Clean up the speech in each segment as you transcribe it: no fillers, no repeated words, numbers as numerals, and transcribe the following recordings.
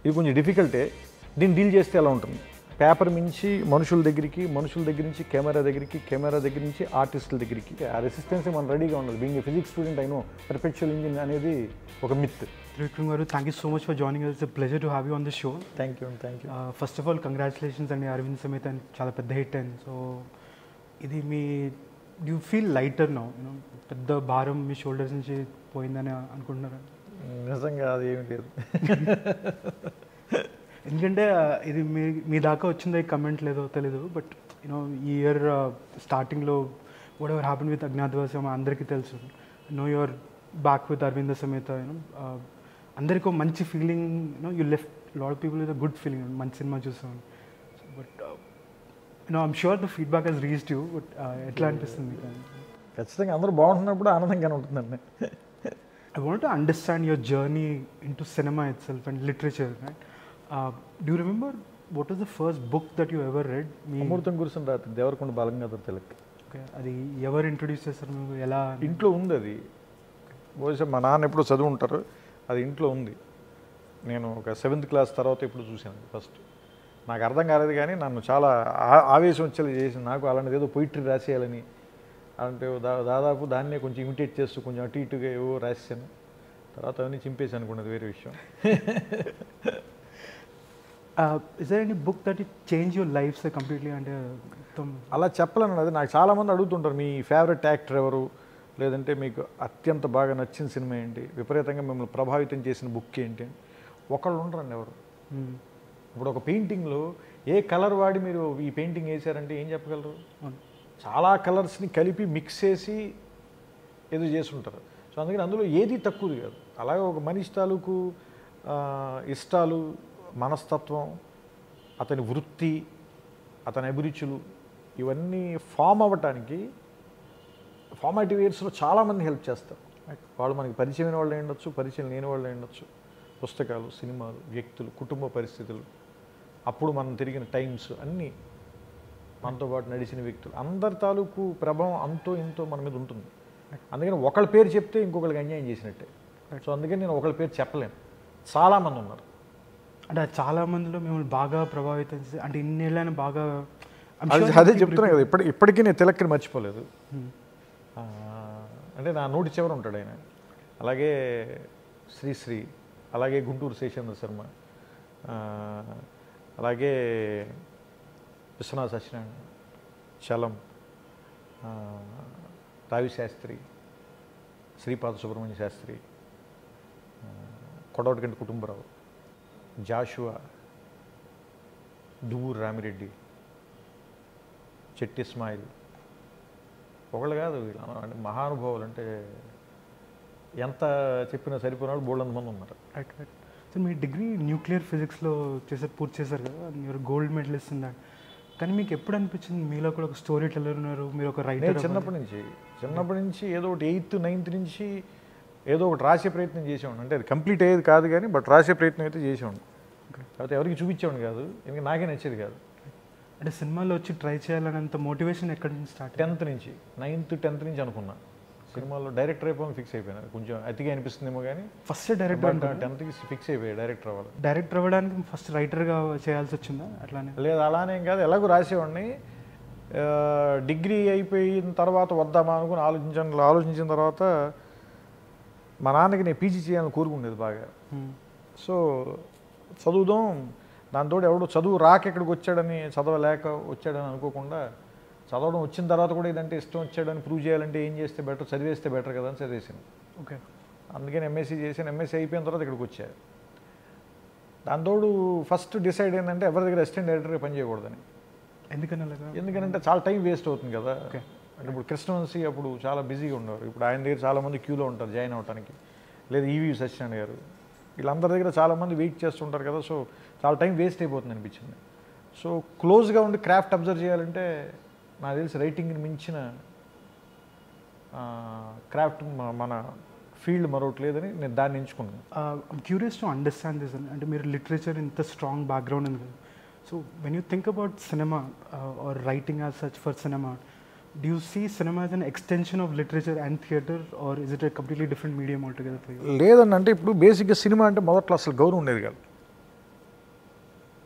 ఇది కొంచెం డిఫికల్టే. దీన్ని డీల్ చేస్తే ఎలా ఉంటుంది? పేపర్ నుంచి మనుషుల దగ్గరికి, మనుషుల దగ్గర నుంచి కెమెరా దగ్గరికి, కెమెరా దగ్గర నుంచి ఆర్టిస్టుల దగ్గరికి ఆ రెసిస్టెన్స్ మనం రెడీగా ఉండాలి. బీయింగ్ ఏ ఫిజిక్స్ స్టూడెంట్ అయినో పర్ఫెక్చువల్ ఇంజిన్ అనేది ఒక myth. Trivikram garu, thank you so much for joining us. It's a pleasure to have you on the show. Thank you. First of all, congratulations and Aravindha Sametha and చాలా పెద్ద hit అయింది. So ఇది మీ you feel lighter now, you know పెద్ద భారం మీ shoulders నుంచి పోయిందని అనుకుంటున్నారా? నిజంగా అది ఏమి లేదు. ఎందుకంటే ఇది మీ దాకా వచ్చిందో ఈ కమెంట్ లేదో తెలీదు, బట్ యూనో ఈ ఇయర్ స్టార్టింగ్లో వాట్ ఎవర్ హ్యాపెన్ విత్ అజ్ఞాతవాసం అందరికీ తెలుసు. No your back with Aravinda Sametha, you know అందరికీ ఒక మంచి feeling, you know you left lot of people with a good feeling మంచి సినిమా చూస్తాను. But you know I'm sure the feedback has reached you, but ఎట్లా అనిపిస్తుంది మీకు? ఖచ్చితంగా అందరూ బాగుంటున్నప్పుడు ఆనందంగానే ఉంటుందండి. I want to understand your journey into cinema itself and literature, right? Do you remember what was the first book that you ever read? అమృతం కురిసిన రాత్రి, Devarakonda Balagangadhara Tilak. Okay, అది ఎవరు ఇంట్రొడ్యూస్ చేస్తారు మీకు? ఎలా? ఇంట్లో ఉంది అది. బహుశా మా నాన్న ఎప్పుడు చదువు ఉంటారు, అది ఇంట్లో ఉంది. నేను ఒక 7th క్లాస్ తర్వాత ఇప్పుడు చూశాను ఫస్ట్. నాకు అర్థం కాలేదు కానీ నన్ను చాలా ఆవేశం వచ్చేలా చేసింది. నాకు అలాంటిది ఏదో పొయిట్రీ రాసేయాలని అంటే దాదాపు దాన్నే కొంచెం ఇమిటేట్ చేస్తూ కొంచెం అటు ఇటుగా ఏవో రాసాను. తర్వాత అవన్నీ చింపేసి అనుకున్నది వేరే విషయం. Is there any book that it change your life completely? అంటే అలా చెప్పలేను. అది నాకు చాలామంది అడుగుతుంటారు, మీ ఫేవరెట్ యాక్టర్ ఎవరు, లేదంటే మీకు అత్యంత బాగా నచ్చిన సినిమా ఏంటి, విపరీతంగా మిమ్మల్ని ప్రభావితం చేసిన బుక్ ఏంటి అని. ఒకళ్ళు ఉండరండి ఎవరు. ఇప్పుడు ఒక పెయింటింగ్లో ఏ కలర్ వాడి మీరు ఈ పెయింటింగ్ వేసారంటే ఏం చెప్పగలరు? చాలా కలర్స్ని కలిపి మిక్స్ చేసి ఏదో చేస్తుంటారు. సో అందుకని అందులో ఏది తక్కువది కాదు. అలాగే ఒక మనిషి తాలూకు ఇష్టాలు, మనస్తత్వం, అతని వృత్తి, అతని అభిరుచులు ఇవన్నీ ఫామ్ అవ్వటానికి ఫార్మాటివ్ ఇయర్స్లో చాలామంది హెల్ప్ చేస్తారు. వాళ్ళు మనకి పరిచయమైన వాళ్ళు ఉండొచ్చు, పరిచయం లేని వాళ్ళు ఉండొచ్చు. పుస్తకాలు, సినిమాలు, వ్యక్తులు, కుటుంబ పరిస్థితులు, అప్పుడు మనం తిరిగిన టైమ్స్ అన్నీ, మనతో పాటు నడిచిన వ్యక్తులు, అందరి తాలూకు ప్రభావం అంతో ఇంతో మన మీద ఉంటుంది. అందుకని ఒకళ్ళ పేరు చెప్తే ఇంకొకరికి అన్యాయం చేసినట్టే. సో అందుకని నేను ఒకళ్ళ పేరు చెప్పలేను. చాలామంది ఉన్నారు. అంటే చాలామందిలో మిమ్మల్ని బాగా ప్రభావితం చేసి, అంటే ఇన్నేళ్ళని బాగా అదే చెప్తున్నా కదా, ఇప్పటికీ నేను తిలక్ని మర్చిపోలేదు. అంటే నా నోటి చివర ఉంటాడు ఆయన. అలాగే శ్రీశ్రీ, అలాగే గుంటూరు శేషేంద్ర శర్మ, అలాగే విశ్వనాథ సత్యనారాయణ, చలం, రావి శాస్త్రి, శ్రీపాద సుబ్రహ్మణ్య శాస్త్రి, కొడవటిగంటి కుటుంబరావు, జాషువా, దువ్వూరు రామిరెడ్డి, చెట్టి ఇస్మాయిల్, ఒకళ్ళు కాదు వీళ్ళు అంటే మహానుభావులు. అంటే ఎంత చెప్పినా సరిపోయిన వాళ్ళు బోల్డంత మంది ఉన్నారు. Right right. సో మీ డిగ్రీ న్యూక్లియర్ ఫిజిక్స్లో పూర్తి చేశారు కదా, మీరు గోల్డ్ మెడలిస్ట్ ఉందా? కానీ మీకు ఎప్పుడు అనిపించింది మీలో కూడా ఒక స్టోరీ టెల్లర్ ఉన్నారు, మీరు ఒక రైటర్? చిన్నప్పటి నుంచి ఏదో ఒకటి 8th, 9th నుంచి ఏదో ఒకటి రాసే ప్రయత్నం చేసేవాడు. అంటే అది కంప్లీట్ అయ్యేది కాదు కానీ బట్ రాసే ప్రయత్నం అయితే చేసేవాడు. కాకపోతే ఎవరికి చూపించేవాడు కాదు, ఎందుకంటే నాకే నచ్చేది కాదు. అంటే సినిమాలో వచ్చి ట్రై చేయాలనేంత మోటివేషన్ ఎక్కడి నుంచి స్టార్ట్? 10th నుంచి, 9th, 10th నుంచి అనుకున్నా సినిమాలో డైరెక్టర్ అయిపోయి ఫిక్స్ అయిపోయినా. కొంచెం అతిగా అనిపిస్తుందేమో కానీ ఫస్ట్ డైరెక్టర్ 10th ఫిక్స్ అయిపోయాయి డైరెక్టర్ అవ్వాలి. డైరెక్టర్ అవ్వడానికి ఫస్ట్ రైటర్గా చేయాల్సి వచ్చిందా? అట్లానే లేదు, అలానేం కాదు, ఎలాగో రాసేవాడిని. డిగ్రీ అయిపోయిన తర్వాత వద్దామా అనుకుని ఆలోచించిన తర్వాత మా నాన్నకి నేను పీజీ చేయాలని కోరుకునేది బాగా. సో చదువుదాం, దాంతో ఎవడో చదువు రాక ఇక్కడికి వచ్చాడని, చదవలేక వచ్చాడని అనుకోకుండా చదవడం వచ్చిన తర్వాత కూడా ఇదంటే ఇష్టం వచ్చాడని ప్రూవ్ చేయాలంటే ఏం చేస్తే బెటర్, చదివేస్తే బెటర్ కదా అని చదివేసాను. ఓకే, అందుకని ఎంఎస్సీ చేశాను. ఎంఎస్సీ అయిపోయిన తర్వాత ఇక్కడికి వచ్చాను. దాంతోడు ఫస్ట్ డిసైడ్ ఏంటంటే ఎవరి దగ్గర అసిస్టెంట్ డైరెక్టర్గా పని చేయకూడదని. ఎందుకంటే చాలా టైం వేస్ట్ అవుతుంది కదా. అంటే ఇప్పుడు కృష్ణవంశీ అప్పుడు చాలా బిజీగా ఉండేవారు. ఇప్పుడు ఆయన దగ్గర చాలామంది క్యూలో ఉంటారు జాయిన్ అవ్వడానికి. లేదా ఈవీ సత్యనారాయణ గారు, వీళ్ళందరి దగ్గర చాలామంది వెయిట్ చేస్తుంటారు కదా. సో చాలా టైం వేస్ట్ అయిపోతుంది అనిపించింది. సో క్లోజ్గా ఉండి క్రాఫ్ట్ అబ్జర్వ్ చేయాలంటే నాకు తెలిసి రైటింగ్ని మించిన క్రాఫ్ట్ మన ఫీల్డ్ మరొకటి లేదని నేను దాన్ని ఎంచుకున్నాను. I'm curious to understand this. అంటే మీరు లిటరేచర్ ఇంత స్ట్రాంగ్ బ్యాక్గ్రౌండ్ ఉంది కదా. So when you think about cinema or writing as such for cinema, do you see cinema as an extension of literature and theatre, or is it a completely different medium altogether for you? లేదండి, అంటే ఇప్పుడు బేసిక్గా cinema అంటే మొదట్లో అసలు గౌరవం ఉండేది కాదు.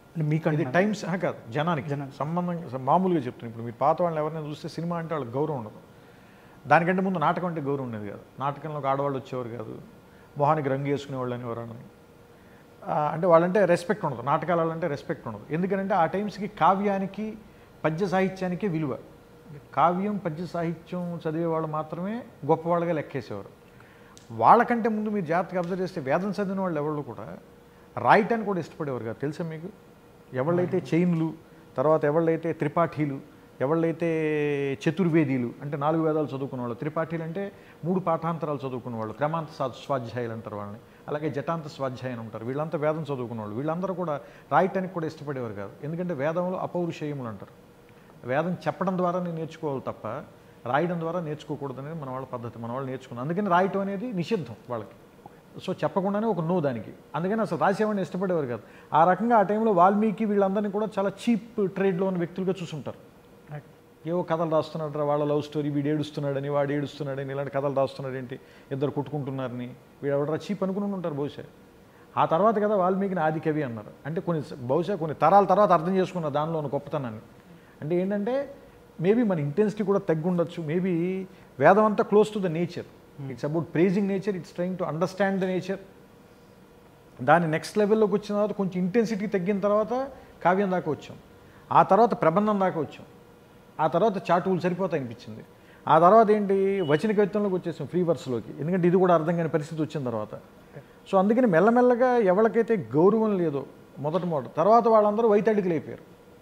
మీకంటే ఇది టైమ్స్ కాదు, జనానికి సంబంధం మామూలుగా చెప్తున్నాను. ఇప్పుడు మీరు పాత వాళ్ళని ఎవరైనా చూస్తే సినిమా అంటే వాళ్ళకి గౌరవం ఉండదు. దానికంటే ముందు నాటకం అంటే గౌరవం ఉండేది కాదు. నాటకంలో ఒక ఆడవాళ్ళు వచ్చేవారు కాదు, మొహానికి రంగు వేసుకునేవాళ్ళు అని ఎవరన్నా. అంటే వాళ్ళంటే రెస్పెక్ట్ ఉండదు, నాటకాల వాళ్ళంటే రెస్పెక్ట్ ఉండదు. ఎందుకంటే ఆ టైమ్స్కి కావ్యానికి పద్య సాహిత్యానికే విలువ. కావ్యం పద్య సాహిత్యం చదివే వాళ్ళు మాత్రమే గొప్పవాళ్ళుగా లెక్కేసేవారు. వాళ్ళకంటే ముందు మీరు జాగ్రత్తగా అబ్జర్వ్ చేస్తే వేదం చదివిన వాళ్ళు ఎవరు కూడా రాయటాన్ని కూడా ఇష్టపడేవారు కాదు. తెలుసా మీకు? ఎవళ్ళైతే చైన్లు, తర్వాత ఎవళ్ళైతే త్రిపాఠీలు, ఎవళ్ళైతే చతుర్వేదీలు అంటే 4 వేదాలు చదువుకున్న వాళ్ళు, త్రిపాఠీలు అంటే 3 పాఠాంతరాలు చదువుకున్న వాళ్ళు, క్రమాంత స్వాధ్యాయులు అంటారు వాళ్ళని, అలాగే జటాంత స్వాధ్యాయం అంటారు. వీళ్ళంతా వేదం చదువుకున్న వాళ్ళు. వీళ్ళందరూ కూడా రాయటానికి కూడా ఇష్టపడేవారు కాదు. ఎందుకంటే వేదంలో అపౌరుషేయములు అంటారు. వేదం చెప్పడం ద్వారానే నేర్చుకోవాలి తప్ప రాయడం ద్వారా నేర్చుకోకూడదు అనేది మన వాళ్ళ పద్ధతి. మన వాళ్ళు నేర్చుకున్నారు. అందుకని రాయటం అనేది నిషిద్ధం వాళ్ళకి. సో చెప్పకుండానే ఒక నో దానికి. అందుకని అసలు రాసేవాడిని ఇష్టపడేవారు కాదు. ఆ రకంగా ఆ టైంలో వాల్మీకి వీళ్ళందరినీ కూడా చాలా చీప్ ట్రేడ్లో ఉన్న వ్యక్తులుగా చూసుంటారు. ఏవో కథలు రాస్తున్నాడు, వాళ్ళ లవ్ స్టోరీ, వీడు ఏడుస్తున్నాడని, వాడు ఏడుస్తున్నాడని, ఇలాంటి కథలు రాస్తున్నాడు ఏంటి, ఇద్దరు కొట్టుకుంటున్నారని, వీడు ఎవడరా చీప్ అనుకుని ఉంటారు బహుశా. ఆ తర్వాత కదా వాల్మీకిని ఆది కవి అన్నారు. అంటే బహుశా కొన్ని తరాల తర్వాత అర్థం చేసుకున్న దానిలో ఉన్న గొప్పతనాన్ని. అంటే ఏంటంటే మేబీ మన ఇంటెన్సిటీ కూడా తగ్గుండొచ్చు. మేబీ వేదం అంతా close to the nature. It's about praising nature, it's trying to understand the nature. దాని నెక్స్ట్ లెవెల్లోకి వచ్చిన తర్వాత కొంచెం ఇంటెన్సిటీ తగ్గిన తర్వాత కావ్యం దాకా వచ్చాం. ఆ తర్వాత ప్రబంధం దాకా వచ్చాం. ఆ తర్వాత చాటువులు సరిపోతాయి అనిపించింది. ఆ తర్వాత ఏంటి, వచన కవిత్వంలోకి వచ్చేసాం, ఫ్రీ వర్స్లోకి. ఎందుకంటే ఇది కూడా అర్థం కాని పరిస్థితి వచ్చిన తర్వాత. సో అందుకని మెల్లమెల్లగా ఎవరికైతే గౌరవం లేదో మొదట తర్వాత వాళ్ళందరూ వైతడికి లేపారు.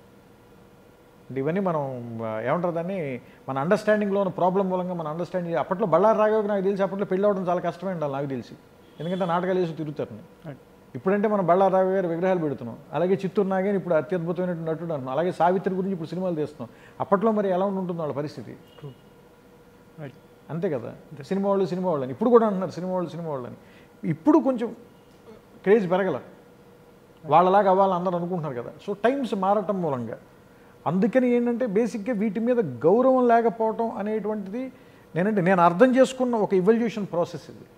అంటే ఇవన్నీ మనం ఏమంటారు దాన్ని, మన అండర్స్టాండింగ్లో ఉన్న ప్రాబ్లం మూలంగా మన అండర్స్టాండింగ్. అప్పట్లో బళ్ళారి రాఘవకి నాకు తెలిసి అప్పట్లో పెళ్ళి అవ్వడం చాలా కష్టమే ఉండాలి నాకు తెలిసి. ఎందుకంటే నాటకాలు వేసి తిరుగుతారు. ఇప్పుడంటే మనం బళ్ళారి రాఘవ గారి విగ్రహాలు పెడుతున్నాం. అలాగే చిత్తూరు నాగేని ఇప్పుడు అత్యద్భుతమైనటువంటి నటుడు అంటున్నాం. అలాగే సావిత్రి గురించి ఇప్పుడు సినిమాలు తీస్తున్నాం. అప్పట్లో మరి ఎలా ఉంటుందో వాళ్ళ పరిస్థితి. అంతే కదా, సినిమా వాళ్ళని ఇప్పుడు కూడా అంటున్నారు సినిమా వాళ్ళని. ఇప్పుడు కొంచెం క్రేజ్ పెరగల, వాళ్ళలాగా అవ్వాలని అందరూ అనుకుంటున్నారు కదా. సో టైమ్స్ మారటం మూలంగా అందుకని ఏంటంటే బేసిక్గా వీటి మీద గౌరవం లేకపోవటం అనేటువంటిది నేను అర్థం చేసుకున్న ఒక ఇవల్యూషన్ ప్రాసెస్ ఇది.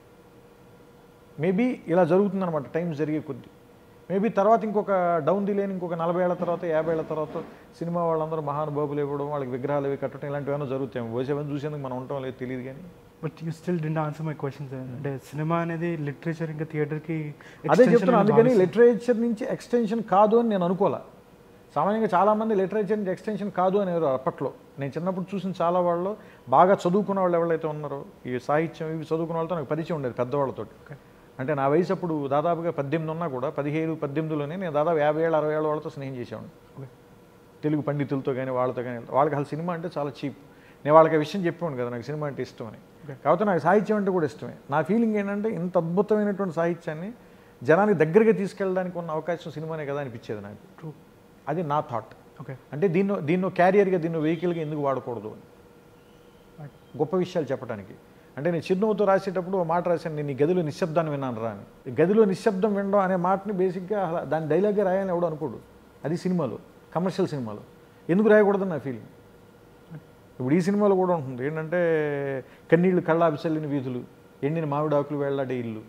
మేబీ ఇలా జరుగుతుందన్నమాట టైమ్స్ జరిగే కొద్దీ. మేబీ తర్వాత ఇంకొక డౌన్ ది లేని ఇంకొక 40 ఏళ్ల తర్వాత 50 ఏళ్ల తర్వాత సినిమా వాళ్ళందరూ మహానుభావులు ఇవ్వడం, వాళ్ళకి విగ్రహాలు ఇవి కట్టడం ఇలాంటివైనా జరుగుతాయి. వచ్చేవన్నీ చూసేందుకు మనం ఉంటాం లేదు తెలియదు కానీ. But you still did answer my question. అంటే సినిమా అనేది లిటరేచర్ ఇంకా థియేటర్కి అదే చెప్తున్నాను. అందుకని లిటరేచర్ నుంచి ఎక్స్టెన్షన్ కాదు అని నేను అనుకోలే. సామాన్యంగా చాలామంది లిటరేచర్ నుంచి ఎక్స్టెన్షన్ కాదు అనేవారు అప్పట్లో. నేను చిన్నప్పుడు చూసిన చాలా వాళ్ళు బాగా చదువుకున్న వాళ్ళు ఎవరైతే ఉన్నారో ఈ సాహిత్యం ఇవి చదువుకున్న వాళ్ళతో నాకు పరిచయం ఉండేది పెద్దవాళ్ళతో. అంటే నా వయసు అప్పుడు దాదాపుగా 18 ఉన్నా కూడా 17-18లోనే నేను దాదాపు 50 ఏళ్ళ 60 ఏళ్ళ వాళ్ళతో స్నేహం చేసేవాడిని. తెలుగు పండితులతో కానీ వాళ్ళతో కానీ. వాళ్ళకి అసలు సినిమా అంటే చాలా చీప్. నేను వాళ్ళకి ఆ విషయం చెప్పేవాడు కదా నాకు సినిమా అంటే ఇష్టం అని. కాకపోతే నాకు సాహిత్యం అంటే కూడా ఇష్టమే. నా ఫీలింగ్ ఏంటంటే ఇంత అద్భుతమైనటువంటి సాహిత్యాన్ని జనానికి దగ్గరగా తీసుకెళ్ళడానికి ఉన్న అవకాశం సినిమానే కదా అనిపించేది నాకు. అది నా థాట్. ఓకే, అంటే దీన్ని క్యారియర్గా దీన్ని వెహికల్గా ఎందుకు వాడకూడదు అని గొప్ప విషయాలు చెప్పడానికి. అంటే నేను చిరునవ్వుతో రాసేటప్పుడు ఒక మాట రాశాను, నేను ఈ గదిలో నిశ్శబ్దాన్ని విన్నాను రా అని. గదిలో నిశ్శబ్దం వినడం అనే మాటని బేసిక్గా దాని డైలాగ్గా రాయాలని ఎవడో అనుకోడు. అది సినిమాలో, కమర్షియల్ సినిమాలో ఎందుకు రాయకూడదని నా ఫీలింగ్. ఇప్పుడు ఈ సినిమాలో కూడా ఉంటుంది ఏంటంటే కన్నీళ్లు కళ్ళాపిచల్లిన వీధులు, ఎండిన మామిడాకులు వేళ్లాడే ఇల్లు,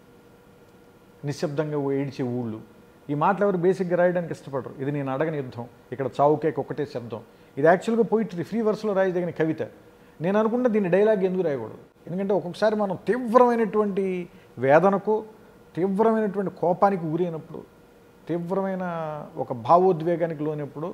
నిశ్శబ్దంగా ఏడ్చే ఊళ్ళు. ఈ మాటలు ఎవరు బేసిక్గా రాయడానికి ఇష్టపడరు. ఇది నేను అడగని యుద్ధం, ఇక్కడ చావుకేక ఒక్కటే శబ్దం. ఇది యాక్చువల్గా పోయిటరీ, ఫ్రీ వర్స్లో రాయదగిన కవిత. నేను అనుకుంటే దీన్ని డైలాగ్ ఎందుకు రాయకూడదు. ఎందుకంటే ఒక్కొక్కసారి మనం తీవ్రమైనటువంటి వేదనకు, తీవ్రమైనటువంటి కోపానికి గురైనప్పుడు, తీవ్రమైన ఒక భావోద్వేగానికి లోనప్పుడు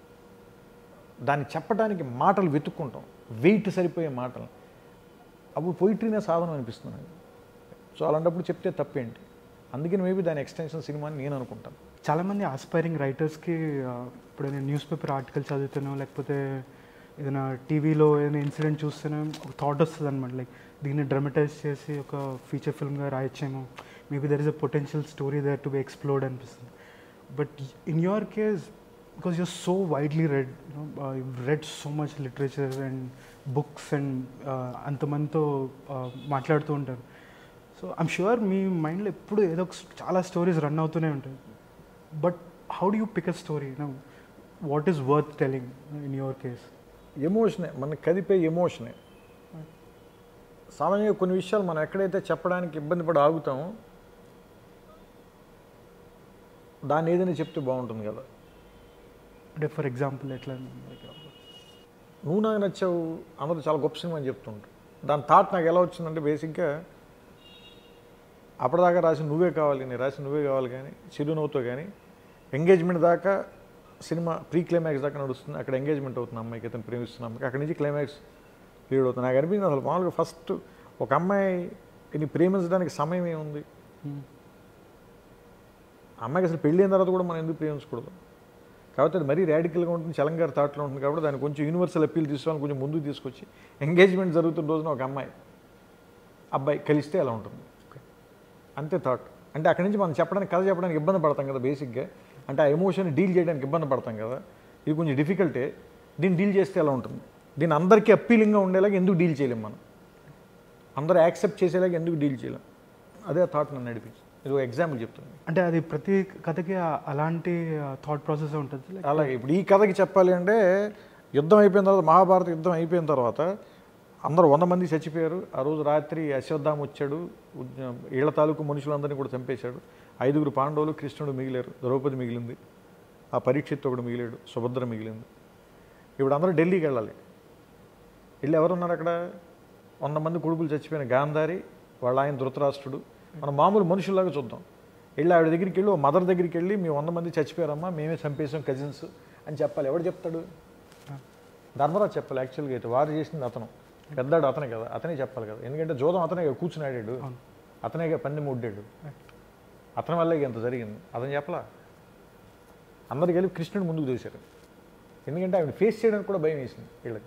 దాన్ని చెప్పడానికి మాటలు వెతుక్కుంటాం, వెయిట్ సరిపోయే మాటలు. అప్పుడు పోయిటరీనే సాధనం అనిపిస్తుంది నాకు. సో అలాంటప్పుడు చెప్తే తప్పేంటి. అందుకని మేబీ దాని ఎక్స్టెన్షన్ సినిమా అని నేను అనుకుంటాను. చాలామంది ఆస్పైరింగ్ రైటర్స్కి ఇప్పుడు నేను న్యూస్ పేపర్ ఆర్టికల్ చదువుతాను, లేకపోతే ఏదైనా టీవీలో ఏదైనా ఇన్సిడెంట్ చూస్తేనే ఒక థాట్ వస్తుంది అనమాట. లైక్ దీన్ని డ్రమటైజ్ చేసి ఒక ఫీచర్ ఫిల్మ్గా రాయొచ్చేమో, maybe there is a potential story there to be explored అనిపిస్తుంది. But in your case, because you're so widely read, you've read so much literature and books and అంతమందితో మాట్లాడుతూ ఉంటారు. సో ఐమ్ షూర్ మీ మైండ్లో ఎప్పుడు ఏదో చాలా స్టోరీస్ రన్ అవుతూనే ఉంటాయి. But how do you pick a story? What is worth telling in your case? ఎమోషనే, మనకు కదిపే ఎమోషనే. సామాన్యంగా కొన్ని విషయాలు మనం ఎక్కడైతే చెప్పడానికి ఇబ్బంది పడి ఆగుతామో దాన్ని ఏదైనా చెప్తే బాగుంటుంది కదా. అంటే ఫర్ ఎగ్జాంపుల్ ఎట్లా? నువ్వు నాకు నచ్చావు అందరూ చాలా గొప్ప సినిమా అని చెప్తుంటారు. దాని థాట్ నాకు ఎలా వచ్చిందంటే బేసిక్గా అప్పటిదాకా రాసి నువ్వే కావాలి, నేను రాసి నువ్వే కావాలి కానీ చిరునవ్వుతో కానీ ఎంగేజ్మెంట్ దాకా సినిమా ప్రీ క్లైమాక్స్ దాకా నడుస్తుంది. అక్కడ ఎంగేజ్మెంట్ అవుతుంది అమ్మాయికి, అతను ప్రేమిస్తున్న అమ్మాయికి. అక్కడి నుంచి క్లైమాక్స్ లీడ్ అవుతుంది. నాకు అనిపించింది అసలు మామూలుగా ఫస్ట్ ఒక అమ్మాయిని ప్రేమించడానికి సమయం ఏముంది? అమ్మాయికి అసలు పెళ్ళి అయిన తర్వాత కూడా మనం ఎందుకు ప్రేమించకూడదు? కాబట్టి అది మరీ రాడికల్గా ఉంటుంది, చలంగారి థాట్లో ఉంటుంది. కాబట్టి దాన్ని కొంచెం యూనివర్సల్ అప్పీల్ తీసుకోవాలని కొంచెం ముందుకు తీసుకొచ్చి ఎంగేజ్మెంట్ జరుగుతున్న రోజున ఒక అబ్బాయి కలిస్తే ఎలా ఉంటుంది అంతే థాట్. అంటే అక్కడి నుంచి మనం చెప్పడానికి కథ చెప్పడానికి ఇబ్బంది పడతాం కదా బేసిక్గా. అంటే ఆ ఎమోషన్ డీల్ చేయడానికి ఇబ్బంది పడతాం కదా. ఇది కొంచెం డిఫికల్టే. దీన్ని డీల్ చేస్తే ఎలా ఉంటుంది? దీన్ని అందరికీ అప్పీలింగ్గా ఉండేలాగా ఎందుకు డీల్ చేయలేం మనం? అందరూ యాక్సెప్ట్ చేసేలాగా ఎందుకు డీల్ చేయలేం? అదే థాట్ నన్ను నడిపించింది. ఇది ఒక ఎగ్జాంపుల్ చెప్తుంది. అంటే అది ప్రతి కథకి అలాంటి థాట్ ప్రాసెస్ ఉంటుంది. అలాగే ఇప్పుడు ఈ కథకి చెప్పాలి అంటే యుద్ధం అయిపోయిన తర్వాత, మహాభారత యుద్ధం అయిపోయిన తర్వాత అందరూ 100 మంది చచ్చిపోయారు. ఆ రోజు రాత్రి అశ్వత్థామ వచ్చాడు, ఈళ్ల తాలూకు మనుషులందరినీ కూడా చంపేశాడు. 5 పాండవులు, కృష్ణుడు మిగిలారు, ద్రౌపది మిగిలింది, ఆ పరీక్షిత్ ఒకడు మిగిలాడు, సుభద్ర మిగిలింది. ఇప్పుడు అందరూ ఢిల్లీకి వెళ్ళాలి. వెళ్ళి ఎవరున్నారు అక్కడ? 100 మంది కొడుకులు చచ్చిపోయిన గాంధారి, వాళ్ళ ఆయన ధృతరాష్ట్రుడు. మనం మామూలు మనుషుల్లాగా చూద్దాం. వెళ్ళి ఆవిడ దగ్గరికి వెళ్ళి, మదర్ దగ్గరికి వెళ్ళి, మీ 100 మంది చచ్చిపోయారమ్మా, మేమే చంపేసాం కజిన్స్ అని చెప్పాలి. ఎవడు చెప్తాడు? ధర్మరాజు చెప్పాలి. యాక్చువల్గా అయితే వారు చేసింది అతను, పెద్దాడు అతనే కదా, అతనే చెప్పాలి కదా. ఎందుకంటే జోదం అతనే కూర్చుని ఆడాడు, అతనేగా పందెం ముడ్డాడు, అతని వల్లే ఎంత జరిగింది. అతను చెప్పలా. అందరికి వెళ్ళి కృష్ణుడు ముందుకు చూశారు. ఎందుకంటే ఆవిడ ఫేస్ చేయడానికి కూడా భయం వేసింది వీళ్ళకి.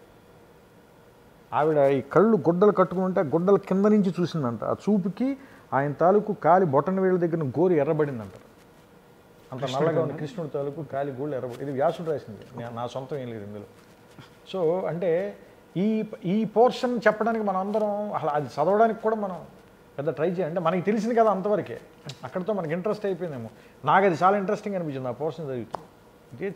ఆవిడ ఈ కళ్ళు గుడ్డలు కట్టుకుని ఉంటే గుడ్డల కింద నుంచి చూసిందంట. ఆ చూపుకి ఆయన తాలూకు కాలి బొటన వేళ్ళ దగ్గర గోరు ఎర్రబడిందంటారు. అంత నల్లగా ఉన్న కృష్ణుడి తాలూకు కాలి గోళ్ళు ఎర్రబడి. ఇది వ్యాసుడు రాసింది, నా సొంతం ఏం లేదు ఇందులో. సో అంటే ఈ పోర్షన్ చెప్పడానికి మనం అందరం అసలు అది చదవడానికి కూడా మనం పెద్ద ట్రై చేయాలి. అంటే మనకి తెలిసింది కదా అంతవరకే, అక్కడితో మనకి ఇంట్రెస్ట్ అయిపోయిందేమో. నాకు అది చాలా ఇంట్రెస్టింగ్ అనిపించింది ఆ పోర్షన్ చదువుతుంది. ఇదే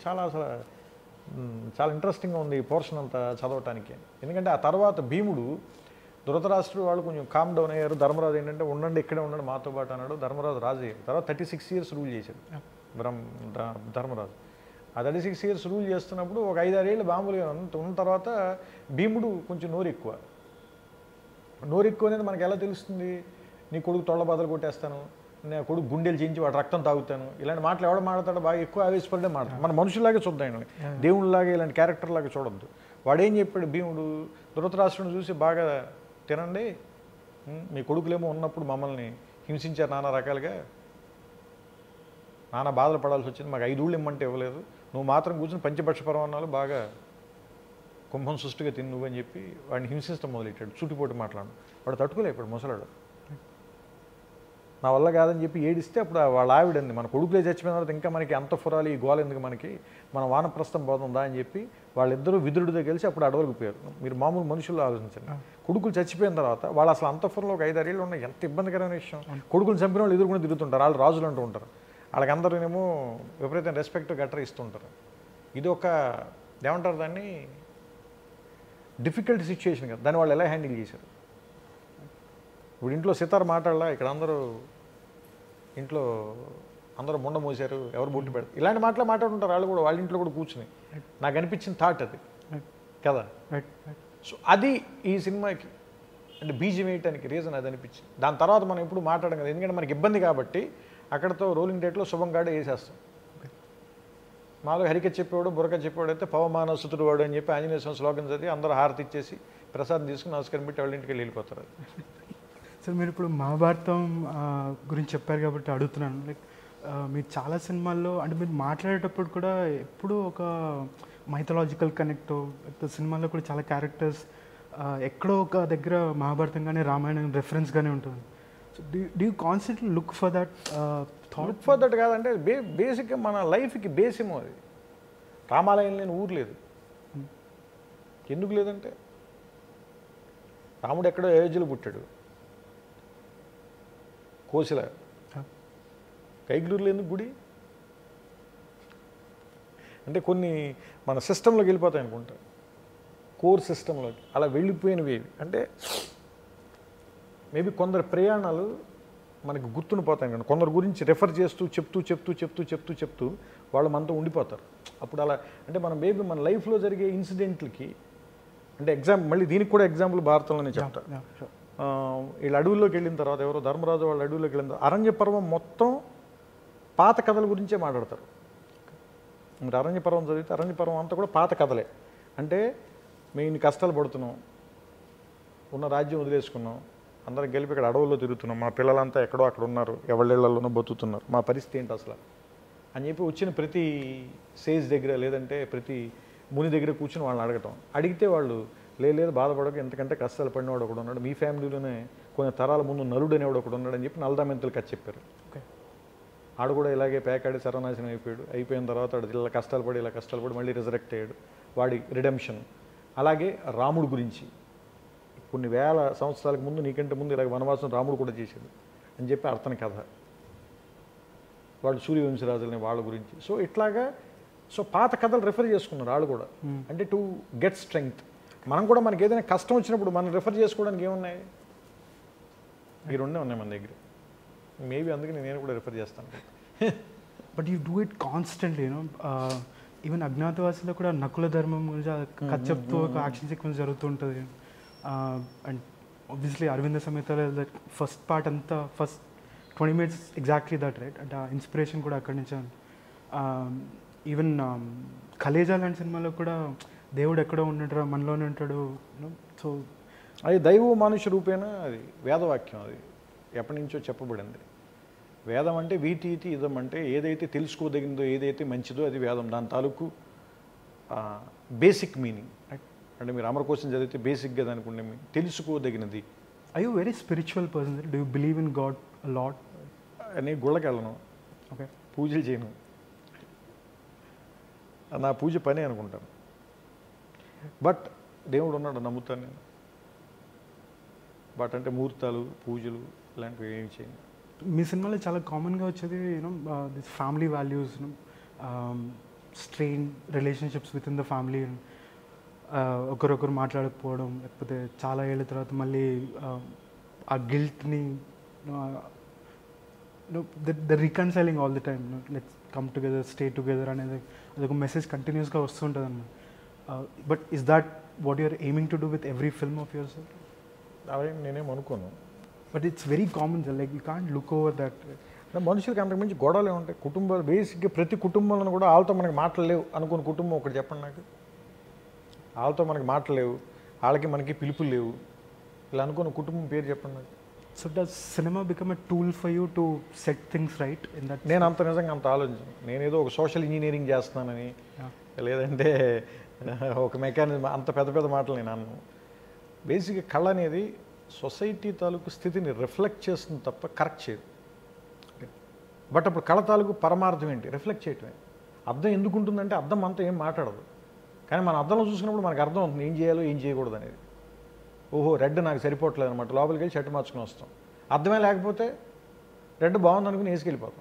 చాలా ఇంట్రెస్టింగ్గా ఉంది ఈ పోర్షన్ అంతా చదవటానికి. ఎందుకంటే ఆ తర్వాత భీముడు, ధృతరాష్ట్రుడు వాళ్ళు కొంచెం కామ్ డౌన్ అయ్యారు. ధర్మరాజు ఏంటంటే ఉండండి ఇక్కడే ఉండండి మాతో పాటు అన్నాడు. ధర్మరాజు రాజు అయ్యాడు. తర్వాత 36 years రూల్ చేశాడు ధర్మరాజు. ఆ 36 years రూల్ చేస్తున్నప్పుడు ఒక 5-6 ఏళ్ళు మామూలుగా ఉన్న తర్వాత భీముడు కొంచెం నోరు ఎక్కువ అనేది మనకు ఎలా తెలుస్తుంది? నీ కొడుకు తొళ్ళ బదలు కొట్టేస్తాను, నా కొడుకు గుండెలు చేయించి వాడు రక్తం తాగుతాను, ఇలాంటి మాటలు ఎవడ మాట్లాడతాడో బాగా ఎక్కువ ఆవేశపడే మాట. మన మనుషుల్లాగే చూద్దాం, దేవుళ్ళలాగా ఇలాంటి క్యారెక్టర్ లాగా చూడొద్దు. వాడేం చెప్పాడు భీముడు? ధృతరాష్ట్రుని చూసి బాగా తినండి, మీ కొడుకులేమో ఉన్నప్పుడు మమ్మల్ని హింసించారు నానా రకాలుగా, నానా బాధలు పడాల్సి వచ్చింది, మాకు 5 ఊళ్ళు ఇమ్మంటే ఇవ్వలేదు, నువ్వు మాత్రం కూర్చొని పంచపక్ష పరమాన్నాలు బాగా కుంభం సుష్టిగా తిని నువ్వు అని చెప్పి వాడిని హింసిస్తాం మొదలెట్టాడు. చుట్టుపోటు మాట్లాడు. వాడు తట్టుకోలేపాడు ముసలాడు. నా వల్ల కాదని చెప్పి ఏడిస్తే అప్పుడు వాళ్ళ ఆవిడంది, మన కొడుకులే చచ్చిపోయిన తర్వాత ఇంకా మనకి అంత ఫురాలి ఈ గోల ఎందుకు మనకి, మన వానప్రస్థం పోతుందా అని చెప్పి వాళ్ళిద్దరూ విదురుడితో కలిసి అప్పుడు అడవులకు పోయారు. మీరు మామూలు మనుషుల్లో ఆలోచించండి. కొడుకులు చచ్చిపోయిన తర్వాత వాళ్ళు అసలు అంతఃపురంలో ఒక 5-6 ఏళ్ళు ఉన్నాయి. ఎంత ఇబ్బందికరమైన విషయం. కొడుకులు చంపిన వాళ్ళు ఎదురుకుండా తిరుగుతుంటారు, వాళ్ళు రాజులు అంటూ ఉంటారు. వాళ్ళకి అందరూనేమో విపరీతం రెస్పెక్ట్ గట్రా ఇస్తుంటారు. ఇది ఒక ఏమంటారు దాన్ని, డిఫికల్ట్ సిచ్యుయేషన్ కదా. దాన్ని వాళ్ళు ఎలా హ్యాండిల్ చేశారు? ఇప్పుడు ఇంట్లో సితార్ మాట్లాడలా, ఇక్కడ ఇంట్లో అందరూ ముండ మోసారు, ఎవరు బొట్టు పెడతారు, ఇలాంటి మాట్లాడుతుంటారు వాళ్ళు కూడా, వాళ్ళ ఇంట్లో కూడా కూర్చుని. నాకు అనిపించిన థాట్ అది కదా. సో అది ఈ సినిమాకి అంటే బీజం వేయటానికి రీజన్ అది అనిపించింది. దాని తర్వాత మనం ఎప్పుడు మాట్లాడడం కదా, ఎందుకంటే మనకి ఇబ్బంది కాబట్టి అక్కడతో రోలింగ్ డేట్లో శుభం కాడే వేసేస్తాం. మాలో హరిక చెప్పేవాడు బుర్రక చెప్పేవాడు అయితే పవమానసుతుడు వాడు అని చెప్పి ఆంజనేయ స్వామి శ్లోకం చదివి అందరూ హారతి ఇచ్చేసి ప్రసాదం తీసుకుని నమస్కారం పెట్టి వాళ్ళ ఇంటికి వెళ్ళిపోతారు. సార్ మీరు ఇప్పుడు మహాభారతం గురించి చెప్పారు కాబట్టి అడుగుతున్నాను. లైక్ మీరు చాలా సినిమాల్లో అంటే మీరు మాట్లాడేటప్పుడు కూడా ఎప్పుడూ ఒక మైథలాజికల్ కనెక్ట్, సినిమాల్లో కూడా చాలా క్యారెక్టర్స్ ఎక్కడో ఒక దగ్గర మహాభారతం కానీ రామాయణం రెఫరెన్స్గానే ఉంటుంది. So do you constantly look for that look for that కాదంటే బేసిక్గా మన లైఫ్కి బేస్ ఏమో అది. రామాలయం లేని ఊరు లేదు. ఎందుకు లేదంటే రాముడు ఎక్కడో అయోధ్యలో పుట్టాడు, కోసిల కైగ్లూరులో ఎందుకు గుడి అంటే కొన్ని మన సిస్టంలోకి వెళ్ళిపోతాయి అనుకుంటా, కోర్ సిస్టంలోకి అలా వెళ్ళిపోయినవి అంటే మేబీ కొందరు ప్రయాణాలు మనకి గుర్తుండిపోతాయి కానీ కొందరు గురించి రెఫర్ చేస్తూ చెప్తూ వాళ్ళు మనతో ఉండిపోతారు. అప్పుడు అలా అంటే మన మన లైఫ్లో జరిగే ఇన్సిడెంట్లకి అంటే మళ్ళీ దీనికి కూడా ఎగ్జాంపుల్ భారతంలోనే చెప్తా. వీళ్ళు అడవుల్లోకి వెళ్ళిన తర్వాత ఎవరో ధర్మరాజు వాళ్ళు అడవుల్లోకి వెళ్ళిన తర్వాత అరణ్య పర్వం మొత్తం పాత కథల గురించే మాట్లాడతారు. మీరు అరణ్య పర్వం చదివితే అరణ్య పర్వం అంతా కూడా పాత కథలే. అంటే మేము ఇన్ని కష్టాలు పడుతున్నాం, ఉన్న రాజ్యం వదిలేసుకున్నాం, అందరం గెలిపి ఇక్కడ అడవుల్లో తిరుగుతున్నాం, మా పిల్లలంతా ఎక్కడో అక్కడ ఉన్నారు, ఎవళ్ళిళ్లలోనో బతుకుతున్నారు, మా పరిస్థితి ఏంటి అసలు అని చెప్పి వచ్చిన ప్రతి సేజ్ దగ్గర లేదంటే ప్రతి ముని దగ్గర కూర్చొని వాళ్ళని అడిగితే వాళ్ళు లేదు బాధపడక ఎంతకంటే కష్టాలు పడినవాడు ఒకడు ఉన్నాడు, మీ ఫ్యామిలీలోనే కొన్ని తరాల ముందు నలుడు అనేవాడు ఒకడు ఉన్నాడు అని చెప్పి నల్దామెంతులు కథ చెప్పారు. ఓకే, ఆడు కూడా ఇలాగే పేకాడి సర్వనాశనం అయిపోయిన తర్వాత ఆడు ఇలా కష్టాలు పడి మళ్ళీ రిజరెక్ట్ అయ్యాడు, వాడి రిడెంప్షన్. అలాగే రాముడు గురించి కొన్ని వేల సంవత్సరాలకు ముందు నీకంటే ముందు ఇలాగ వనవాసం రాముడు కూడా చేశాడు అని చెప్పి అర్థన కథ, వాళ్ళు సూర్యవంశరాజులని వాళ్ళ గురించి. సో ఇట్లాగా పాత కథలు రెఫర్ చేసుకున్నారు వాళ్ళు కూడా, అంటే టు గెట్ స్ట్రెంగ్త్. మనం కూడా మనకి ఏదైనా కష్టం వచ్చినప్పుడు మనం రెఫర్ చేసుకోవడానికి ఏమున్నాయి, ఈ రెండే ఉన్నాయి మన దగ్గర. మేబీ అందుకని నేను కూడా రెఫర్ చేస్తాను. But you do it constantly, you know. Even అజ్ఞాతవాసిలో కూడా నకుల ధర్మం గురించి కథ చెప్తూ ఒక యాక్షన్ సీక్వెన్స్ జరుగుతుంటుంది. And obviously Aravinda Sametha first part అంతా first 20 minutes exactly that, right? అంటే ఆ ఇన్స్పిరేషన్ కూడా అక్కడి నుంచి. ఈవెన్ ఖలేజా లాంటి సినిమాలో కూడా దేవుడు ఎక్కడో ఉంటాడు, మనలోనే ఉంటాడు. సో అది దైవ మనుష్య రూపేణ, అది వేదవాక్యం, అది ఎప్పటి నుంచో చెప్పబడింది. వేదం అంటే వీటి ఇదం అంటే ఏదైతే తెలుసుకోదగిందో ఏదైతే మంచిదో అది వేదం, దాని తాలూకు బేసిక్ మీనింగ్. అంటే మీరు అమరకోశం చదివితే బేసిక్గా దానికి తెలుసుకోదగినది. Are you very spiritual person? Do you believe in god lot? నేను గుళ్ళకి వెళ్ళను, ఓకే, పూజలు చేయను, నా పూజ పని అనుకుంటాను. బట్ దేవుడు ఉన్నాడు నమ్ముతాను నేను. బట్ అంటే ముహూర్తాలు పూజలు ఇలాంటివి ఏమి చేయను. మీ సినిమాలో చాలా కామన్గా వచ్చేది you know this family values, strained relationships with in the family, ఒకరొకరు మాట్లాడకపోవడం, లేకపోతే చాలా ఏళ్ళ తర్వాత మళ్ళీ ఆ గిల్ట్ని the reconciling all the time, let's come together, stay together అనేది అదొక మెసేజ్ కంటిన్యూస్గా వస్తుంటుంది అన్నమాట. But is that what you're aiming to do with every film of your self? అవి నేనేం అనుకోను. But it's very common sir, like you can't look over that. మనుషులకి అంతకు మించి గొడవలే ఉంటాయి. కుటుంబాలు బేసిక్గా ప్రతి కుటుంబంలో కూడా వాళ్ళతో మనకి మాటలేవు అనుకున్న కుటుంబం ఒకటి చెప్పండి నాకు. వాళ్ళతో మనకి మాటలేవు, వాళ్ళకి మనకి పిలుపులు లేవు, ఇలా అనుకున్న కుటుంబం పేరు చెప్పండి నాకు. So does cinema become a tool for you to set things right in that? నేను అంత నిజంగా అంత ఆలోచించను. నేనేదో ఒక సోషల్ ఇంజనీరింగ్ చేస్తున్నానని లేదంటే ఒక మెకానిజం అంత పెద్ద మాటలు నేను అన్నాను. బేసిక్గా కళ అనేది సొసైటీ తాలూకు స్థితిని రిఫ్లెక్ట్ చేస్తుంది తప్ప కరెక్ట్ చేయదు. బట్ అప్పుడు కళ తాలూకు పరమార్థం ఏంటి? రిఫ్లెక్ట్ చేయటమే. అర్థం ఎందుకు ఉంటుందంటే అర్థం అంతా ఏం మాట్లాడదు, కానీ మన అర్థంలో చూసినప్పుడు మనకు అర్థం అవుతుంది ఏం చేయాలో ఏం చేయకూడదు అనేది. ఓహో రెడ్ నాకు సరిపోవట్లేదు అనమాట, లోపలికి వెళ్ళి షర్ట్ మార్చుకుని వస్తాం. అర్థమే లేకపోతే రెడ్ బాగుంది అనుకుని వేసుకెళ్ళిపోతాం.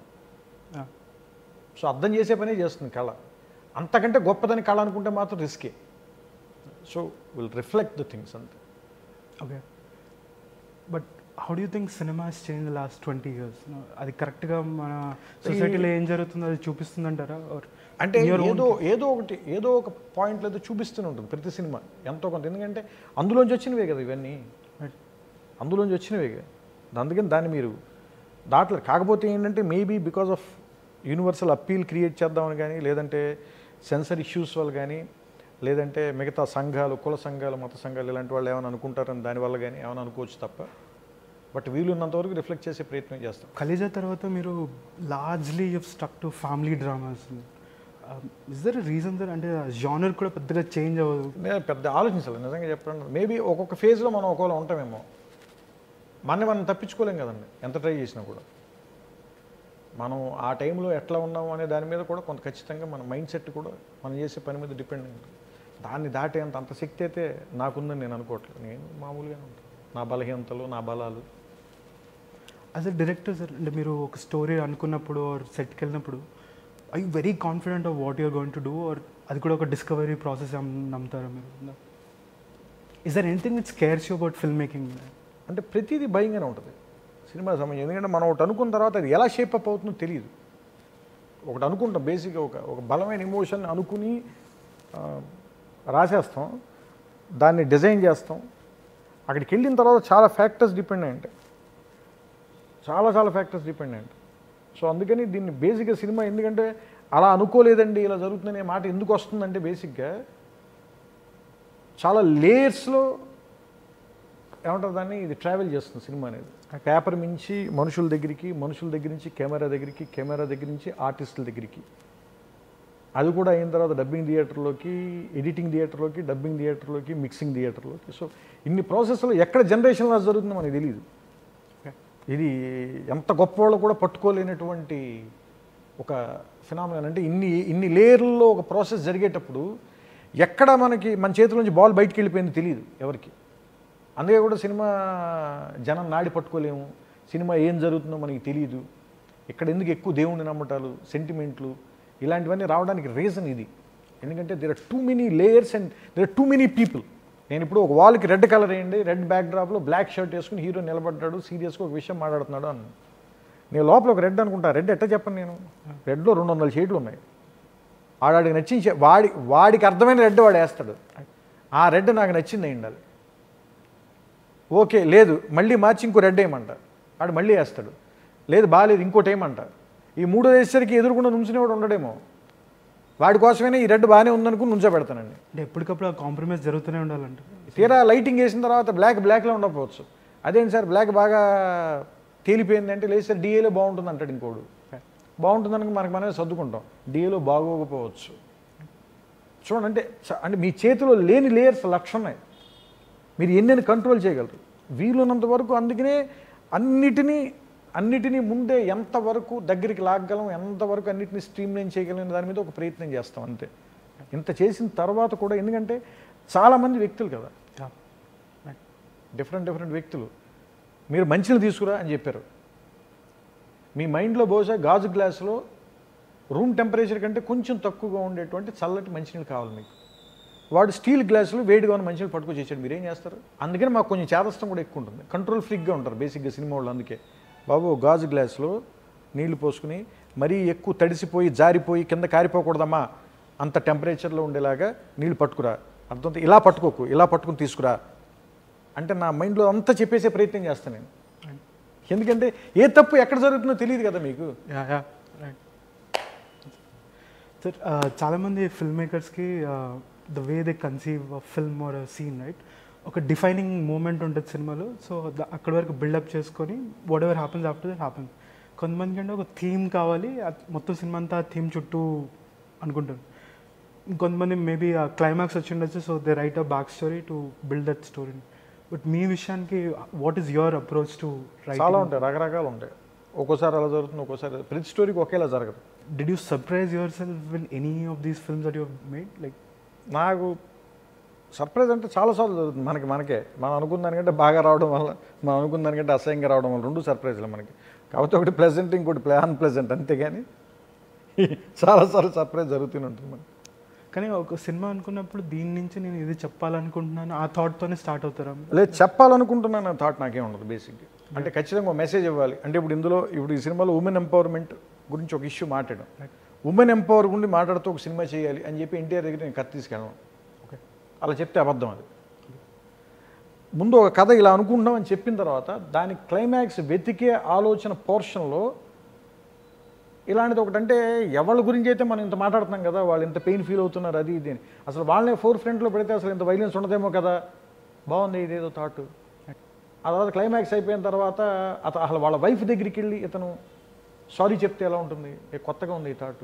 సో అర్థం చేసే పనే చేస్తుంది కళ. అంతకంటే గొప్పదని కళ అనుకుంటే మాత్రం రిస్కే. So will reflect the things అంతే. Okay, but how do you think cinema has change the last 20 years? అది కరెక్ట్గా మన సొసైటీలో ఏం జరుగుతుందో అది చూపిస్తుందంటారా? అంటే ఏదో ఒక పాయింట్లో అయితే చూపిస్తూనే ఉంటుంది ప్రతి సినిమా ఎంతో కొంత. ఎందుకంటే అందులోంచి వచ్చినవే కదా ఇవన్నీ, అందులోంచి వచ్చినవే కదా. అందుకని దాన్ని మీరు దాంట్లో కాకపోతే ఏంటంటే maybe because of universal appeal create చేద్దామని కానీ, లేదంటే సెన్సర్ ఇష్యూస్ వల్ల కానీ, లేదంటే మిగతా సంఘాలు, కుల సంఘాలు, మత సంఘాలు ఇలాంటి వాళ్ళు ఏమైనా అనుకుంటారని దానివల్ల కానీ ఏమైనా అనుకోవచ్చు తప్ప, బట్ వీలు ఉన్నంతవరకు రిఫ్లెక్ట్ చేసే ప్రయత్నం చేస్తాం. ఖలేజా తర్వాత మీరు largely you stuck to family dramas. Is there reason there? అంటే జానర్ కూడా పెద్దగా చేంజ్ అవ్వదు? నేను పెద్ద ఆలోచించాలి నిజంగా చెప్పండి. మేబీ ఒక్కొక్క ఫేజ్లో మనం ఒకవేళ ఉంటామేమో, మనం తప్పించుకోలేం కదండి ఎంత ట్రై చేసినా కూడా. మనం ఆ టైంలో ఎట్లా ఉన్నాము అనే దాని మీద కూడా కొంత ఖచ్చితంగా మన మైండ్ సెట్ కూడా మనం చేసే పని మీద డిపెండ్ అయింది. దాన్ని దాటేంత అంత శక్తి అయితే నాకుందని నేను అనుకోవట్లేదు. నేను మామూలుగానే ఉంటాను, నా బలహీనతలు, నా బలాలు. యాజ్ ఎ డైరెక్టర్ సార్, అంటే మీరు ఒక స్టోరీ అనుకున్నప్పుడు ఆర్ సెట్కి వెళ్ళినప్పుడు are you very confident of what you're going to do, or అది కూడా ఒక డిస్కవరీ ప్రాసెస్ నమ్ముతారా మీరు? Is there anything which scares you about film making? అంటే ప్రతిదీ భయంగానే ఉంటుంది. సినిమా సంబంధించి. ఎందుకంటే మనం ఒకటి అనుకున్న తర్వాత అది ఎలా షేప్ అప్ అవుతుందో తెలియదు. ఒకటి అనుకుంటాం బేసిక్గా ఒక బలమైన ఎమోషన్ అనుకుని రాసేస్తాం, దాన్ని డిజైన్ చేస్తాం. అక్కడికి వెళ్ళిన తర్వాత చాలా ఫ్యాక్టర్స్ డిపెండ్ అయ్యి ఉంటాయి, చాలా ఫ్యాక్టర్స్ డిపెండ్ అయ్యి ఉంటాయి. సో అందుకని దీన్ని బేసిక్గా సినిమా ఎందుకంటే అలా అనుకోలేదండి ఇలా జరుగుతుందనే మాట ఎందుకు వస్తుందంటే బేసిక్గా చాలా లేయర్స్లో ఏమంటారు దాన్ని, ఇది ట్రావెల్ చేస్తుంది సినిమా అనేది. ఆ పేపర్ మించి మనుషుల దగ్గరికి, మనుషుల దగ్గర నుంచి కెమెరా దగ్గరికి, కెమెరా దగ్గర నుంచి ఆర్టిస్టుల దగ్గరికి, అది కూడా అయిన తర్వాత డబ్బింగ్ థియేటర్లోకి, ఎడిటింగ్ థియేటర్లోకి, డబ్బింగ్ థియేటర్లోకి, మిక్సింగ్ థియేటర్లోకి. సో ఇన్ని ప్రాసెస్లో ఎక్కడ జనరేషన్ లాస్ జరుగుతుందో మనకు తెలియదు. ఇది ఎంత గొప్ప వాళ్ళు కూడా పట్టుకోలేనటువంటి ఒక ఫినామినల్. అంటే ఇన్ని లేయర్లలో ఒక ప్రాసెస్ జరిగేటప్పుడు ఎక్కడ మనకి మన చేతిలో నుంచి బాల్ బయటికి వెళ్ళిపోయింది తెలియదు ఎవరికి. అందుకే కూడా సినిమా జనం నాడి పట్టుకోలేము, సినిమా ఏం జరుగుతుందో మనకి తెలియదు. ఇక్కడ ఎందుకు ఎక్కువ దేవుణ్ణి నమ్మటాలు, సెంటిమెంట్లు ఇలాంటివన్నీ రావడానికి రీజన్ ఇది. ఎందుకంటే there are too many layers and there are too many people. నేను ఇప్పుడు ఒక వాల్కి రెడ్ కలర్ వేయండి, రెడ్ బ్యాక్ డ్రాప్లో బ్లాక్ షర్ట్ వేసుకుని హీరో నిలబడ్డాడు, సీరియస్గా ఒక విషయం మాట్లాడుతున్నాడు అన్నాను. నేను లోపల ఒక రెడ్ అనుకుంటా, రెడ్ ఎట్ట చెప్పను నేను, రెడ్లో 200 షేడ్లు ఉన్నాయి. వాడికి నచ్చింది వాడికి అర్థమైన రెడ్ వాడు వేస్తాడు, ఆ రెడ్ నాకు నచ్చింది ఉండాలి. ఓకే లేదు మళ్ళీ మార్చి ఇంకో రెడ్ వేయమంట, వాడు మళ్ళీ వేస్తాడు. లేదు బాగాలేదు ఇంకోటి ఏమంట. ఈ 3 వేసేసరికి ఎదురుకుండా నుంచునేవాడు ఉండడేమో, వాడి కోసమైనా ఈ రెడ్ బాగానే ఉందనుకుని నుంచో పెడతానండి. అంటే ఎప్పటికప్పుడు ఆ కాంప్రమైజ్ జరుగుతూనే ఉండాలంటే. తీరా లైటింగ్ వేసిన తర్వాత బ్లాక్లో ఉండకపోవచ్చు. అదేంటి సార్ బ్లాక్ బాగా తేలిపోయింది అంటే, లేదు సార్ డిఏలో బాగుంటుంది అంటాడు ఇంకోడు. బాగుంటుందనుకు మనమే సర్దుకుంటాం, డిఏలో బాగోకపోవచ్చు. చూడండి అంటే మీ చేతిలో లేని లేయర్స్ లక్ష ఉన్నాయి, మీరు ఎన్నెన్ని కంట్రోల్ చేయగలరు వీలున్నంత వరకు. అందుకనే అన్నిటినీ ముందే ఎంతవరకు దగ్గరికి లాగగలం, ఎంతవరకు అన్నిటిని స్ట్రీమ్లైన్ చేయగలం దాని మీద ఒక ప్రయత్నం చేస్తాం అంతే. ఇంత చేసిన తర్వాత కూడా, ఎందుకంటే చాలామంది వ్యక్తులు కదా, డిఫరెంట్ వ్యక్తులు. మీరు మంచిని తీసుకురా అని చెప్పారు, మీ మైండ్లో బహుశా గాజు గ్లాసులో రూమ్ టెంపరేచర్ కంటే కొంచెం తక్కువగా ఉండేటువంటి చల్లటి మంచినీళ్ళు కావాలి మీకు. వాడు స్టీల్ గ్లాసులు వేడిగా ఉన్న మంచినీళ్ళు పట్టుకొచ్చి ఇచ్చాడు, మీరేం చేస్తారు? అందుకని మాకు కొంచెం చేదస్తం కూడా ఎక్కువ ఉంటుంది, కంట్రోల్ ఫ్రీక్గా ఉంటారు బేసిక్గా సినిమా వాళ్ళు. అందుకే బాబు గాజు గ్లాసులో నీళ్లు పోసుకుని మరీ ఎక్కువ తడిసిపోయి జారిపోయి కింద కారిపోకూడదమ్మా, అంత టెంపరేచర్లో ఉండేలాగా నీళ్ళు పట్టుకురా, అర్థం ఇలా పట్టుకోకు, ఇలా పట్టుకుని తీసుకురా అంటే నా మైండ్లో అంతా చెప్పేసే ప్రయత్నం చేస్తాను నేను. ఎందుకంటే ఏ తప్పు ఎక్కడ జరుగుతుందో తెలియదు కదా మీకు. సార్ చాలామంది ఫిల్మ్ మేకర్స్కి the way they conceive film or scene right, ఒక డిఫైనింగ్ మూమెంట్ ఉంటుంది సినిమాలో. సో అక్కడి వరకు బిల్డప్ చేసుకొని whatever happens after that happens. కొంతమందికి అంటే ఒక థీమ్ కావాలి, మొత్తం సినిమా అంతా థీమ్ చుట్టూ అనుకుంటారు. ఇంకొంతమంది మేబీ ఆ క్లైమాక్స్ వచ్చి ఉండొచ్చు, so they write a back story to build that story. But మీ విషయానికి what is your approach to writing? చాలా ఉంటాయి, రకరకాలు ఉంటాయి. ఒక్కోసారి అలా జరుగుతుంది, ఒక్కోసారి ప్రతి స్టోరీకి ఒకేలా జరగదు. Did you surprise your self in any of these films that you made? Like నాకు సర్ప్రైజ్ అంటే చాలాసార్లు జరుగుతుంది. మనకే మనం అనుకున్న దానికంటే బాగా రావడం వల్ల, మనం అనుకున్న దానికంటే అసహ్యంగా రావడం వల్ల, 2 సర్ప్రైజ్లు మనకి. కాకపోతే ఒకటి ప్లెజెంట్, ఇంకోటి అన్ప్లెజెంట్, అంతేగాని చాలాసార్లు సర్ప్రైజ్ జరుగుతూనే ఉంటుంది మనకి. కానీ ఒక సినిమా అనుకున్నప్పుడు దీని నుంచి నేను ఇది చెప్పాలనుకుంటున్నాను ఆ థాట్తోనే స్టార్ట్ అవుతారా? లేదు, చెప్పాలనుకుంటున్నాను థాట్ నాకేం ఉండదు బేసిక్గా. అంటే ఖచ్చితంగా ఒక మెసేజ్ ఇవ్వాలి. అంటే ఇప్పుడు ఈ సినిమాలో ఉమెన్ ఎంపవర్మెంట్ గురించి ఒక ఇష్యూ మాట్లాడడం, ఉమెన్ ఎంపవర్ గురించి మాట్లాడుతూ ఒక సినిమా చేయాలి అని చెప్పి ఎన్టీఆర్ దగ్గర నేను కథ తీసుకెళ్ళను. ఓకే, అలా చెప్తే అబద్ధం. అది ముందు ఒక కథ ఇలా అనుకుంటున్నాం అని చెప్పిన తర్వాత దాని క్లైమాక్స్ వెతికే ఆలోచన పోర్షన్లో ఇలాంటిది ఒకటి. అంటే ఎవరి గురించి అయితే మనం ఇంత మాట్లాడుతున్నాం కదా, వాళ్ళు ఇంత పెయిన్ ఫీల్ అవుతున్నారు అది ఇది అని, అసలు వాళ్ళనే ఫోర్ ఫ్రంట్లో పెడితే అసలు ఇంత వైలెన్స్ ఉండదేమో కదా, బాగుంది ఇదేదో థాట్. ఆ తర్వాత క్లైమాక్స్ అయిపోయిన తర్వాత అసలు వాళ్ళ వైఫ్ దగ్గరికి వెళ్ళి ఇతను సారీ చెప్తే ఎలా ఉంటుంది, కొత్తగా ఉంది ఈ థాట్.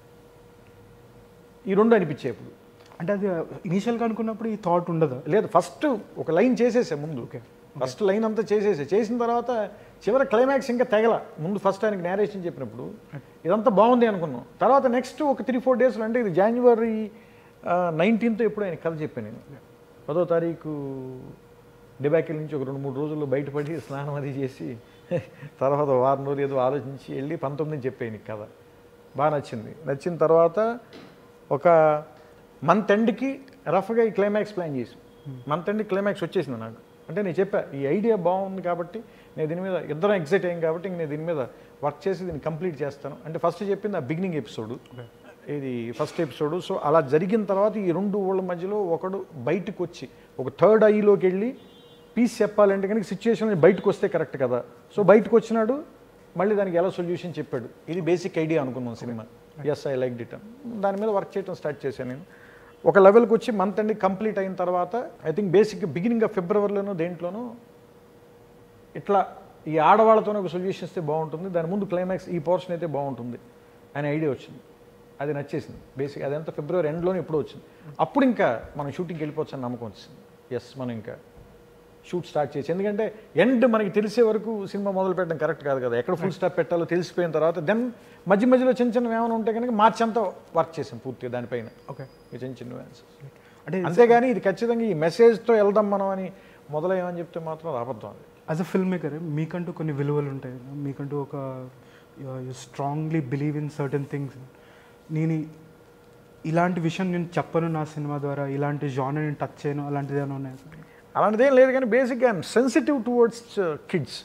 ఈ 2 అనిపించాయి ఇప్పుడు. అంటే అది ఇనీషియల్గా అనుకున్నప్పుడు ఈ థాట్ ఉండదు. లేదు, ఫస్ట్ ఒక లైన్ చేసేసా ముందు. ఓకే, ఫస్ట్ లైన్ అంతా చేసిన తర్వాత చివరి క్లైమాక్స్ ఇంకా తెగల. ముందు ఫస్ట్ ఆయనకి నేరేషన్ చెప్పినప్పుడు ఇదంతా బాగుంది అనుకున్నాం. తర్వాత నెక్స్ట్ ఒక 3-4 డేస్లో, అంటే ఇది January 19th ఎప్పుడు ఆయన కథ చెప్పాను నేను. 10వ తారీఖు డిబాకిల్ నుంచి ఒక 2-3 రోజుల్లో బయటపడి స్నానం అది చేసి తర్వాత వారం రోజులు ఏదో ఆలోచించి వెళ్ళి 19 చెప్పాను కథ. బాగా నచ్చిన తర్వాత ఒక మంత్ ఎండ్కి రఫ్గా ఈ క్లైమాక్స్ ప్లాన్ చేసి, మంత్ ఎండ్కి క్లైమాక్స్ వచ్చేసింది నాకు. అంటే నేను చెప్పా ఈ ఐడియా బాగుంది కాబట్టి నేను దీని మీద ఇద్దరం ఎగ్జైట్ అయ్యాం కాబట్టి ఇంక నేను దీని మీద వర్క్ చేసి దీన్ని కంప్లీట్ చేస్తాను అంటే ఫస్ట్ చెప్పింది ఆ బిగినింగ్ ఎపిసోడ్, ఇది ఫస్ట్ ఎపిసోడ్. సో అలా జరిగిన తర్వాత ఈ రెండు ఊళ్ళ మధ్యలో ఒకడు బయటకు వచ్చి ఒక థర్డ్ ఐలోకి వెళ్ళి పీస్ చెప్పాలంటే కనుక సిచ్యువేషన్ బయటకు వస్తే కరెక్ట్ కదా. సో బయటకు వచ్చినాడు, మళ్ళీ దానికి ఎలా సొల్యూషన్ చెప్పాడు. ఇది బేసిక్ ఐడియా అనుకున్నాం సినిమా. Yes, I like it. దాని మీద వర్క్ చేయడం స్టార్ట్ చేశాను నేను. ఒక లెవెల్కి వచ్చి మంత్ ఎండ్ కంప్లీట్ అయిన తర్వాత I think basic beginning of ఫిబ్రవరిలోనూ దేంట్లోనూ ఇట్లా ఈ ఆడవాళ్ళతోనే ఒక సొల్యూషన్ ఇస్తే బాగుంటుంది, దాని ముందు క్లైమాక్స్ ఈ పోర్షన్ అయితే బాగుంటుంది అనే ఐడియా వచ్చింది. అది నచ్చేసింది బేసిక్. అదంతా ఫిబ్రవరి ఎండ్లోనే ఎప్పుడో వచ్చింది. అప్పుడు ఇంకా మనం షూటింగ్కి వెళ్ళిపోవచ్చు అని నమ్మకం వచ్చింది. ఎస్, మనం ఇంకా షూట్ స్టార్ట్ చేసి, ఎందుకంటే ఎండ్ మనకి తెలిసే వరకు సినిమా మొదలు పెట్టడం కరెక్ట్ కాదు కదా. ఎక్కడ ఫుల్ స్టాప్ పెట్టాలో తెలిసిపోయిన తర్వాత దెన్ మధ్య మధ్యలో చిన్న చిన్న ఏమైనా ఉంటే కనుక మార్చి అంతా వర్క్ చేసాం పూర్తిగా దానిపైన. ఓకే, చిన్న చిన్న వ్యాన్సెస్ అంటే అంతేగాని ఇది ఖచ్చితంగా ఈ మెసేజ్తో వెళ్దాం మనం అని మొదలయ్యామని చెప్తే మాత్రం అబద్ధం. అది యాజ్ అ ఫిల్మ్ మేకర్ మీకంటూ కొన్ని విలువలు ఉంటాయి, మీకంటూ ఒక you strongly believe in certain things. నేను ఇలాంటి విషయం నేను చెప్పను నా సినిమా ద్వారా, ఇలాంటి జానర్ నేను టచ్ చేయను, అలాంటిది ఏమైనా ఉన్నాయి? అలాంటిదేం లేదు, కానీ బేసిక్గా సెన్సిటివ్ టువర్డ్స్ కిడ్స్.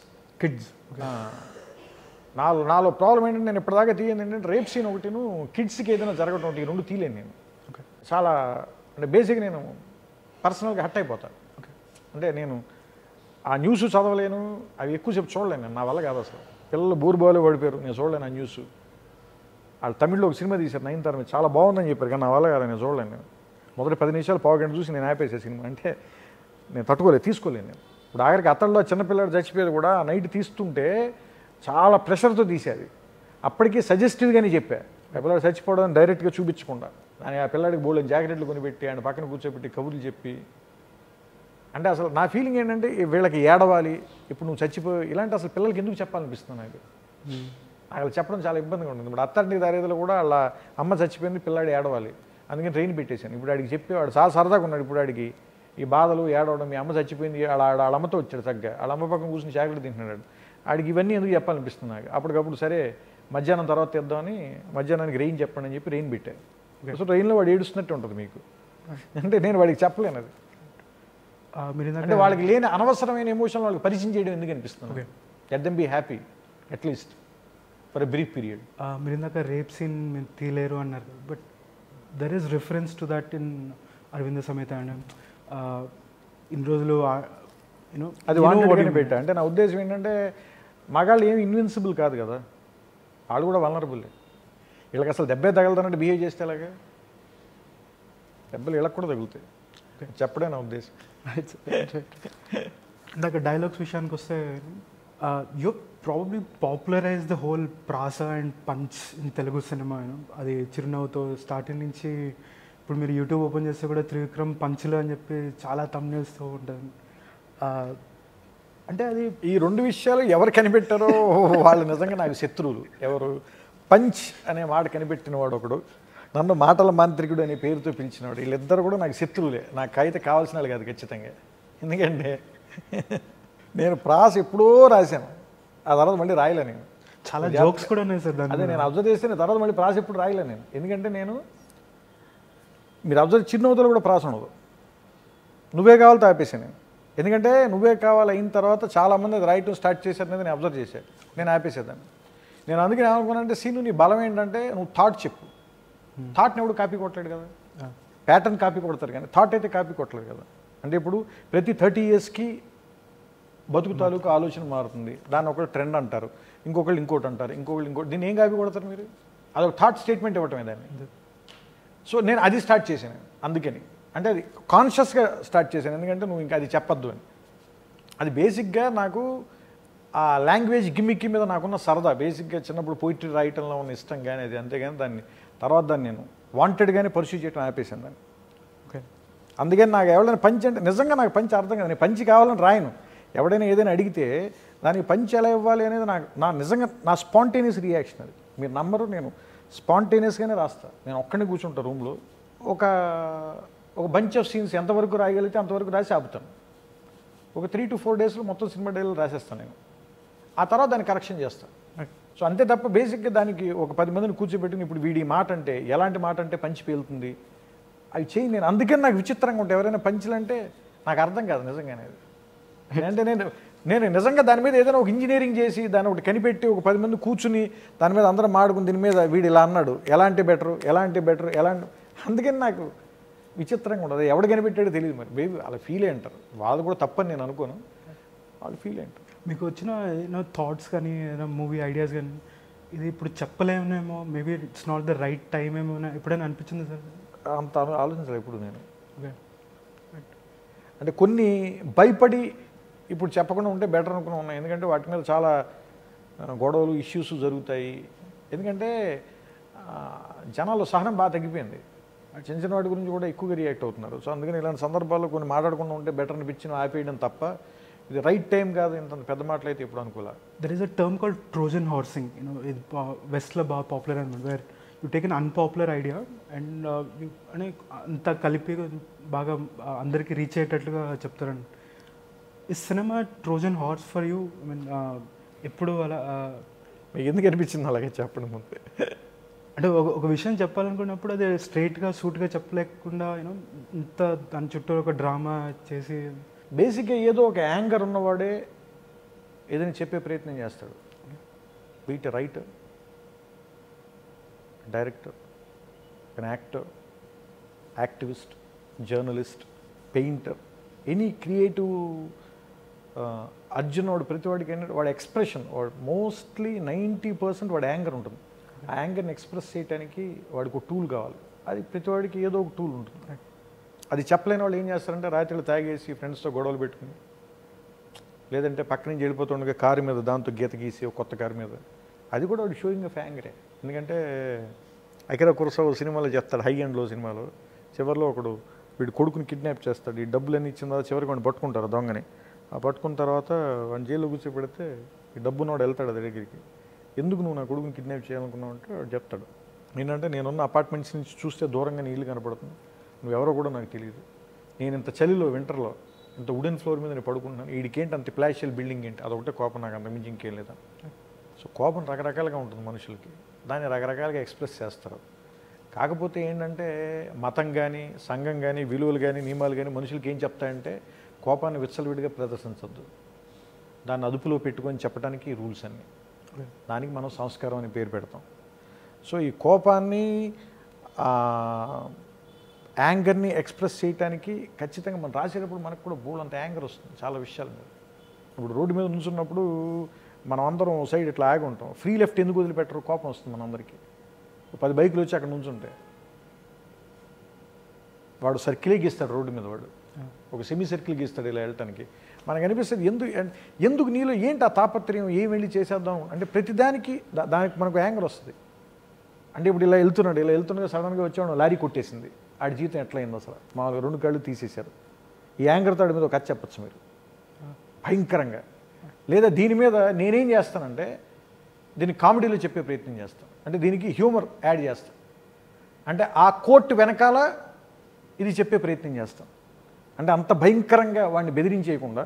నాలో ప్రాబ్లం ఏంటంటే నేను ఇప్పటిదాకా తీయండి ఏంటంటే రేప్ సీన్ ఒకటిను కిడ్స్కి ఏదైనా జరగడం ఒకటి, రెండు తీయలేను నేను. చాలా అంటే బేసిక్గా నేను పర్సనల్గా హట్ అయిపోతాను. అంటే నేను ఆ న్యూస్ చదవలేను, అవి ఎక్కువసేపు చూడలేను నేను, నా వల్ల కాదు అసలు. పిల్లలు బోరుబాలు పడిపోయారు, నేను చూడలేను ఆ న్యూస్. వాళ్ళు తమిళ్లో ఒక సినిమా తీశారు 9th మీద, చాలా బాగుందని చెప్పారు, కానీ నా వల్ల కాదు, నేను చూడలేను. నేను మొదటి 10 నిమిషాలు పావుగంట చూసి నేను ఆపేసే సినిమా. అంటే నేను తట్టుకోలేదు, తీసుకోలేను నేను. ఇప్పుడు ఆఖరికి అతడిలో చిన్నపిల్లడు చచ్చిపోయేది కూడా నైట్ తీస్తుంటే చాలా ప్రెషర్తో తీసేది. అప్పటికీ సజెస్టివ్గానే చెప్పా, ఆ పిల్లడు చచ్చిపోవడం డైరెక్ట్గా చూపించకుండా, అని ఆ పిల్లాడికి బోల్డెన్ జాకెట్లు కొనిపెట్టి ఆయన పక్కన కూర్చోబెట్టి కబుర్లు చెప్పి. అంటే అసలు నా ఫీలింగ్ ఏంటంటే వీళ్ళకి ఏడవాలి, ఇప్పుడు నువ్వు చచ్చిపోయి ఇలాంటి అసలు పిల్లలకి ఎందుకు చెప్పాలనిపిస్తుంది నాకు. అక్కడ చెప్పడం చాలా ఇబ్బందిగా ఉంటుంది. ఇప్పుడు అత్తరింటికి దారేదిలో కూడా వాళ్ళ అమ్మ చచ్చిపోయింది, పిల్లాడు ఏడవాలి, అందుకని ట్రైన్ పెట్టేశాను. ఇప్పుడు ఆడికి చెప్పేవాడు చాలా సరదాగా ఉన్నాడు. ఇప్పుడు ఆడికి ఈ బాధలు ఏడవడం, మీ అమ్మ చచ్చిపోయింది, వాళ్ళ అమ్మతో వచ్చాడు చక్కగా, వాళ్ళ అమ్మ పక్కన కూర్చుని చాకలి తింటున్నాడు. ఆడికి ఇవన్నీ ఎందుకు చెప్పాలనిపిస్తుంది నాకు. అప్పటికప్పుడు సరే మధ్యాహ్నం తర్వాత తెద్దామని మధ్యాహ్నానికి రెయిన్ చెప్పండి అని చెప్పి రెయిన్ పెట్టాను. సో ట్రైన్లో వాడు ఏడుస్తున్నట్టు ఉంటుంది మీకు. అంటే నేను వాడికి చెప్పలేను అది. అంటే వాళ్ళకి లేని అనవసరమైన ఎమోషన్ వాళ్ళకి పరిచయం చేయడం ఎందుకు అనిపిస్తుంది. Let them be happy at least for a brief period. మీరు ఇందాక రేప్ సీన్ మీరు తీయలేరు అన్నారు, but there is reference to that in Aravinda Sametha. And ఇన్ని రోజులు యూనో అది వాంటెడ్గానే పెట్టా. అంటే నా ఉద్దేశం ఏంటంటే మగాళ్ళు ఏమి ఇన్విన్సిబుల్ కాదు కదా, వాళ్ళు కూడా వల్నరబుల్. వీళ్ళకి అసలు దెబ్బే తగలదన్నట్టు బిహేవ్ చేస్తే అలాగే దెబ్బలు వీళ్ళకి కూడా తగులుతాయి చెప్పడే నా ఉద్దేశం. ఇందాక డైలాగ్స్ విషయానికి వస్తే you probably popularise the whole ప్రాస and punch in Telugu cinema. అది చిరునవ్వుతో స్టార్టింగ్ నుంచి ఇప్పుడు మీరు యూట్యూబ్ ఓపెన్ చేస్తే కూడా త్రివిక్రమ్ పంచ్లు అని చెప్పి చాలా thumbnailsతో ఉంటుంది. అంటే అది ఈ రెండు విషయాలు ఎవరు కనిపెట్టారో వాళ్ళు నిజంగా నాకు శత్రువులు. ఎవరు పంచ్ అనే మాట కనిపెట్టిన వాడు ఒకడు, నన్ను మాటల మాంత్రికుడు అనే పేరుతో పిలిచినవాడు, వీళ్ళిద్దరు కూడా నాకు శత్రువులే. నాకు అయితే కావాల్సిన వాళ్ళు కాదు ఖచ్చితంగా. ఎందుకంటే నేను ప్రాస ఎప్పుడో రాశాను, ఆ తర్వాత మళ్ళీ రాయలే నేను. చాలా జోక్స్ కూడా ఉన్నాయి సార్. అదే నేను అబ్జర్వ్ చేస్తే తర్వాత మళ్ళీ ప్రాస ఎప్పుడు రాయలే నేను. ఎందుకంటే నేను మీరు అబ్జర్వ్ చిరునవ్వుతో కూడా ప్రాస ఉండదు. నువ్వే కావాలితో ఆపేసాను నేను. ఎందుకంటే నువ్వే కావాలి అయిన తర్వాత చాలామంది అది రాయటం స్టార్ట్ చేశారు అనేది నేను అబ్జర్వ్ చేశాను, నేను ఆపేసేదాన్ని. నేను అందుకని ఏమనుకున్నానంటే సీను నీ బలం ఏంటంటే నువ్వు థాట్ చెప్పు. థాట్ని ఎవడు కాపీ కొట్టలేడు కదా, ప్యాటర్న్ కాపీ కొడతారు కానీ థాట్ అయితే కాపీ కొట్టలేదు కదా. అంటే ఇప్పుడు ప్రతి 30 yearsకి బతుకు తాలూకు ఆలోచన మారుతుంది, దాన్ని ఒకళ్ళు ట్రెండ్ అంటారు, ఇంకొకళ్ళు ఇంకోటి అంటారు, ఇంకొకళ్ళు ఇంకోటి. దీన్ని ఏం కాపీ కొడతారు మీరు? అదొక థాట్ స్టేట్మెంట్ ఇవ్వటమే దాన్ని. సో నేను అది స్టార్ట్ చేశాను అందుకని. అంటే అది కాన్షియస్గా స్టార్ట్ చేశాను, ఎందుకంటే నువ్వు ఇంకా అది చెప్పొద్దు అని. అది బేసిక్గా నాకు ఆ లాంగ్వేజ్ గిమ్మిక్కి మీద నాకున్న సరదా. బేసిక్గా చిన్నప్పుడు పోయిటరీ రాయటంలో ఉన్న ఇష్టం కానీ అది, అంతేగాని దాన్ని తర్వాత దాన్ని నేను వాంటెడ్గానే పర్సూ చేయడం ఆపేశాను దాన్ని. ఓకే, అందుకని నాకు ఎవరైనా పంచి అంటే నిజంగా నాకు పంచి అర్థం కాదు. నేను పంచి కావాలని రాయను. ఎవడైనా ఏదైనా అడిగితే దానికి పంచి ఎలా ఇవ్వాలి అనేది నా నిజంగా నా స్పాంటేనియస్ రియాక్షన్ అది. మీరు నమ్మరు, నేను స్పాంటేనియస్గానే రాస్తాను. నేను ఒక్కడిని కూర్చుంటా రూమ్లో, ఒక బంచ్ ఆఫ్ సీన్స్ ఎంతవరకు రాయగలిగితే అంతవరకు రాసి ఆపుతాను. ఒక 3 to 4 daysలో మొత్తం సినిమా డైలాగ్ రాసేస్తాను నేను. ఆ తర్వాత దాన్ని కరెక్షన్ చేస్తాను. సో అంతే తప్ప బేసిక్గా దానికి ఒక 10 మందిని కూర్చోబెట్టుకుని ఇప్పుడు వీడి మాట అంటే ఎలాంటి మాట అంటే పంచి పేలుతుంది అవి చేయి నేను. అందుకని నాకు విచిత్రంగా ఉంటాయి ఎవరైనా పంచులు అంటే నాకు అర్థం కాదు నిజంగానే. అది అంటే నేను నేను నిజంగా దాని మీద ఏదైనా ఒక ఇంజనీరింగ్ చేసి దాన్ని ఒకటి కనిపెట్టి ఒక 10 మంది కూర్చుని దాని మీద అందరం మాడుకుని దీని మీద వీడు ఇలా అన్నాడు ఎలాంటి బెటరు అందుకని నాకు విచిత్రంగా ఉండదు. ఎవడు కనిపెట్టాడో తెలియదు. మరి బేబీ అలా ఫీల్ అంటారు. వాళ్ళు కూడా తప్పని నేను అనుకోను, వాళ్ళు ఫీల్ అంటారు. మీకు వచ్చిన ఏదైనా థాట్స్ కానీ ఏదైనా మూవీ ఐడియాస్ కానీ ఇది ఇప్పుడు చెప్పలేమేమో, maybe it's not the right time ఏమో ఎప్పుడైనా అనిపించింది సార్? అంత ఆలోచించాలి ఇప్పుడు నేను. అంటే కొన్ని భయపడి ఇప్పుడు చెప్పకుండా ఉంటే బెటర్ అనుకుని ఉన్నాయి. ఎందుకంటే వాటి మీద చాలా గొడవలు ఇష్యూస్ జరుగుతాయి. ఎందుకంటే జనాల్లో సహనం బాగా తగ్గిపోయింది. చిన్న చిన్న వాటి గురించి కూడా ఎక్కువగా రియాక్ట్ అవుతున్నారు. సో అందుకని ఇలాంటి సందర్భాల్లో కొన్ని మాట్లాడకుండా ఉంటే బెటర్ అనిపించిన ఆపేయడం తప్ప ఇది రైట్ టైం కాదు. ఇంత పెద్ద మాటలు అయితే ఇప్పుడు అనుకోలే. There is a term called Trojan horsing. ఇది వెస్ట్లో బాగా పాపులర్ అనమాట. Where you take an unpopular idea and అని అంతా కలిపి బాగా అందరికీ రీచ్ అయ్యేటట్లుగా చెప్తారండి. ఈ cinema Trojan horse for you? I mean ఎప్పుడు అలా మీకు ఎందుకు అనిపించింది అలాగే చెప్పడం ముందే? అంటే ఒక విషయం చెప్పాలనుకున్నప్పుడు అది స్ట్రైట్గా సూట్గా చెప్పలేకుండా యూనో ఇంత దాని చుట్టూ ఒక డ్రామా చేసి బేసిక్గా ఏదో ఒక యాంగర్ ఉన్నవాడే ఏదైనా చెప్పే ప్రయత్నం చేస్తాడు. Be it writer, director, an actor, activist, journalist, painter, any creative అర్జున్ వాడు ప్రతి వాడికి ఏంటంటే వాడి ఎక్స్ప్రెషన్ వాడు మోస్ట్లీ 90% వాడి యాంగర్ ఉంటుంది. ఆ యాంగర్ని ఎక్స్ప్రెస్ చేయడానికి వాడికి ఒక టూల్ కావాలి. అది ప్రతి వాడికి ఏదో ఒక టూల్ ఉంటుంది. అది చెప్పలేని వాళ్ళు ఏం చేస్తారంటే రాత్రిలో తాగేసి ఫ్రెండ్స్తో గొడవలు పెట్టుకుని, లేదంటే పక్క నుంచి వెళ్ళిపోతుండగా కారు మీద దాంతో గీత గీసి ఒక కొత్త కారు మీద, అది కూడా వాడు షోయింగ్ ఆఫ్ యాంగరే. ఎందుకంటే అకిరా కురసావా సినిమాలో చెప్తాడు, హై అండ్ లో సినిమాలో చివరిలో ఒకడు వీడు కొడుకుని కిడ్నాప్ చేస్తాడు. ఈ డబ్బులన్నీ ఇచ్చిన తర్వాత చివరికి వాడిని పట్టుకుంటారు దొంగని. ఆ పట్టుకున్న తర్వాత వాడిని జైల్లో కూర్చోబెడితే ఈ డబ్బున్నవాడు వెళ్తాడు అది దగ్గరికి. ఎందుకు నువ్వు నా కొడుకుని కిడ్నాప్ చేయాలనుకున్నావు అంటే వాడు చెప్తాడు, నేనంటే నేనున్న అపార్ట్మెంట్స్ నుంచి చూస్తే దూరంగా నీళ్ళు కనపడుతుంది, నువ్వెవరో కూడా నాకు తెలియదు, నేను ఇంత చలిలో వింటర్లో ఇంత వుడెన్ ఫ్లోర్ మీద నేను పడుకుంటున్నాను, వీడికేంటి అంత ప్లాషియల్ బిల్డింగ్ ఏంటి, అదొకటే కోపం, నాకు అంతకుమించి ఇంకేం లేదా. సో కోపం రకరకాలుగా ఉంటుంది మనుషులకి, దాన్ని రకరకాలుగా ఎక్స్ప్రెస్ చేస్తారు. కాకపోతే ఏంటంటే మతం కానీ సంఘం కానీ విలువలు కానీ నియమాలు కానీ మనుషులకి ఏం చెప్తాయంటే కోపాన్ని విచ్చలవిడిగా ప్రదర్శించద్దు, దాన్ని అదుపులో పెట్టుకొని చెప్పడానికి రూల్స్ అన్నీ. దానికి మనం సంస్కారం అని పేరు పెడతాం. సో ఈ కోపాన్ని యాంగర్ని ఎక్స్ప్రెస్ చేయడానికి ఖచ్చితంగా మనం రాసేటప్పుడు మనకు కూడా బోల్డంత యాంగర్ వస్తుంది చాలా విషయాల మీద. ఇప్పుడు రోడ్డు మీద నుంచున్నప్పుడు మనం అందరం సైడ్ ఇట్లా ఆగి ఉంటాం, ఫ్రీ లెఫ్ట్ ఎందుకు వదిలిపెట్టరు, కోపం వస్తుంది మనందరికీ. 10 బైకులు వచ్చి అక్కడ నుంచుంటే వాడు సర్కిలే గీస్తాడు రోడ్డు మీద, వాడు ఒక సెమీ సర్కిల్ గీస్తాడు ఇలా వెళ్ళటానికి. మనకు అనిపిస్తుంది ఎందుకు నీలో ఏంటి ఆ తాపత్రయం, ఏం వెళ్ళి చేసేద్దాం అంటే ప్రతిదానికి దానికి మనకు యాంగర్ వస్తుంది. అంటే ఇప్పుడు ఇలా వెళ్తుండగా సడన్గా వచ్చాడు లారీ కొట్టేసింది, ఆడి జీవితం ఎట్లా అయింది అసలు, మామూలుగా 2 కాళ్ళు తీసేశారు. ఈ యాంగర్ తాడి మీద ఒక కథ చెప్పచ్చు మీరు భయంకరంగా. లేదా దీని మీద నేనేం చేస్తానంటే దీన్ని కామెడీలో చెప్పే ప్రయత్నం చేస్తాను, అంటే దీనికి హ్యూమర్ యాడ్ చేస్తాను, అంటే ఆ కోర్టు వెనకాల ఇది చెప్పే ప్రయత్నం చేస్తాం. అంటే అంత భయంకరంగా వాడిని బెదిరించేయకుండా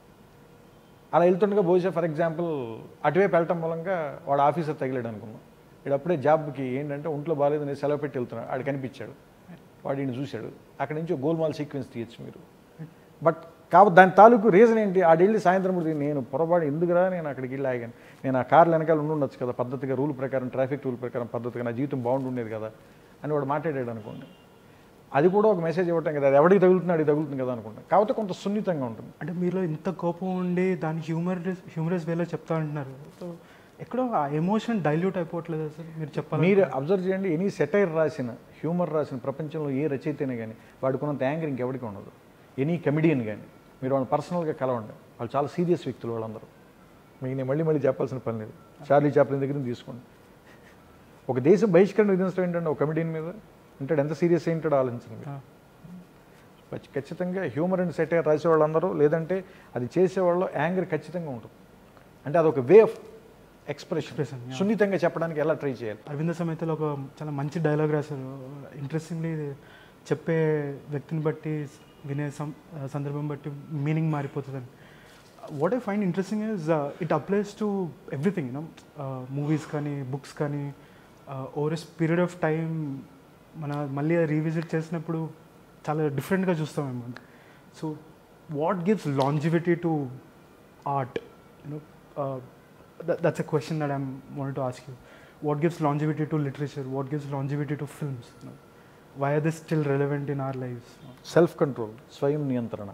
అలా వెళ్తుండగా బహుశా ఫర్ ఎగ్జాంపుల్ అటువైపు వెళ్ళటం మూలంగా వాడు ఆఫీసర్ తగిలాడు అనుకున్నాం, వీడు అప్పుడే జాబ్కి ఏంటంటే ఒంట్లో బాగాలేదని సెలవు పెట్టి వెళ్తున్నాడు, ఆడు కనిపించాడు, వాడు ఈయన చూశాడు, అక్కడి నుంచి గోల్మాల్ సీక్వెన్స్ తీయచ్చు మీరు. బట్ కాబట్టి దాని తాలూకు రీజన్ ఏంటి, ఆడు వెళ్ళి సాయంత్రం పూట నేను పొరపాటు ఎందుకురా నేను అక్కడికి వెళ్ళి ఆగాను, నేను ఆ కార్లు వెనకాల ఉండొచ్చు కదా పద్ధతిగా, రూల్ ప్రకారం ట్రాఫిక్ రూల్ ప్రకారం పద్ధతిగా నా జీవితం బాగుండేది కదా అని వాడు మాట్లాడాడు అనుకోండి, అది కూడా ఒక మెసేజ్ ఇవ్వటం కదా, అది ఎవరికి తగులుతుంది తగులుతుంది కదా అనుకుంటా. కాబట్టి కొంత సున్నితంగా ఉంటుంది. అంటే మీలో ఇంత కోపం ఉండి దాన్ని హ్యూమరస్ వేలో చెప్తా అంటున్నారు, సో ఎక్కడో ఆ ఎమోషన్ డైల్యూట్ అయిపోవట్లేదు సార్ మీరు చెప్పాలి. మీరు అబ్జర్వ్ చేయండి, ఎనీ సెటైర్ రాసిన హ్యూమర్ రాసిన ప్రపంచంలో ఏ రచయితనే కానీ వాడుకున్నంత యాంగర్ ఇంకెవరికి ఉండదు. ఎనీ కమెడియన్ కానీ మీరు వాళ్ళని పర్సనల్గా కలవండి, వాళ్ళు చాలా సీరియస్ వ్యక్తులు వాళ్ళందరూ, మీకు నేను మళ్ళీ చెప్పాల్సిన పని లేదు. చార్లీ చాప్లిన్ దగ్గర తీసుకోండి, ఒక దేశం బహిష్కరణ విధించడం ఏంటంటే ఒక కమెడియన్ మీద ఉంటాడు, ఎంత సీరియస్ ఏంటాడో ఆలోచించండి. ఖచ్చితంగా హ్యూమర్ అండ్ సెటైర్ రాసేవాళ్ళందరూ లేదంటే అది చేసేవాళ్ళు యాంగర్ ఖచ్చితంగా ఉంటుంది. అంటే అదొక వే ఆఫ్ ఎక్స్ప్రెషన్, సున్నితంగా చెప్పడానికి ఎలా ట్రై చేయాలి. అరవింద సమేతలో ఒక చాలా మంచి డైలాగ్ రాశారు, ఇంట్రెస్టింగ్లీ చెప్పే వ్యక్తిని బట్టి వినే సందర్భం బట్టి మీనింగ్ మారిపోతుందని. What I find interesting is it applies to everything, you know movies కానీ బుక్స్ కానీ over a period of time మన మళ్ళీ రీవిజిట్ చేసినప్పుడు చాలా డిఫరెంట్గా చూస్తామేమో. So what gives longevity to art, that's a question that I'm wanted to ask you. What gives longevity to literature? What gives longevity to films? Why are they still relevant in our lives? Self control, స్వయం నియంత్రణ.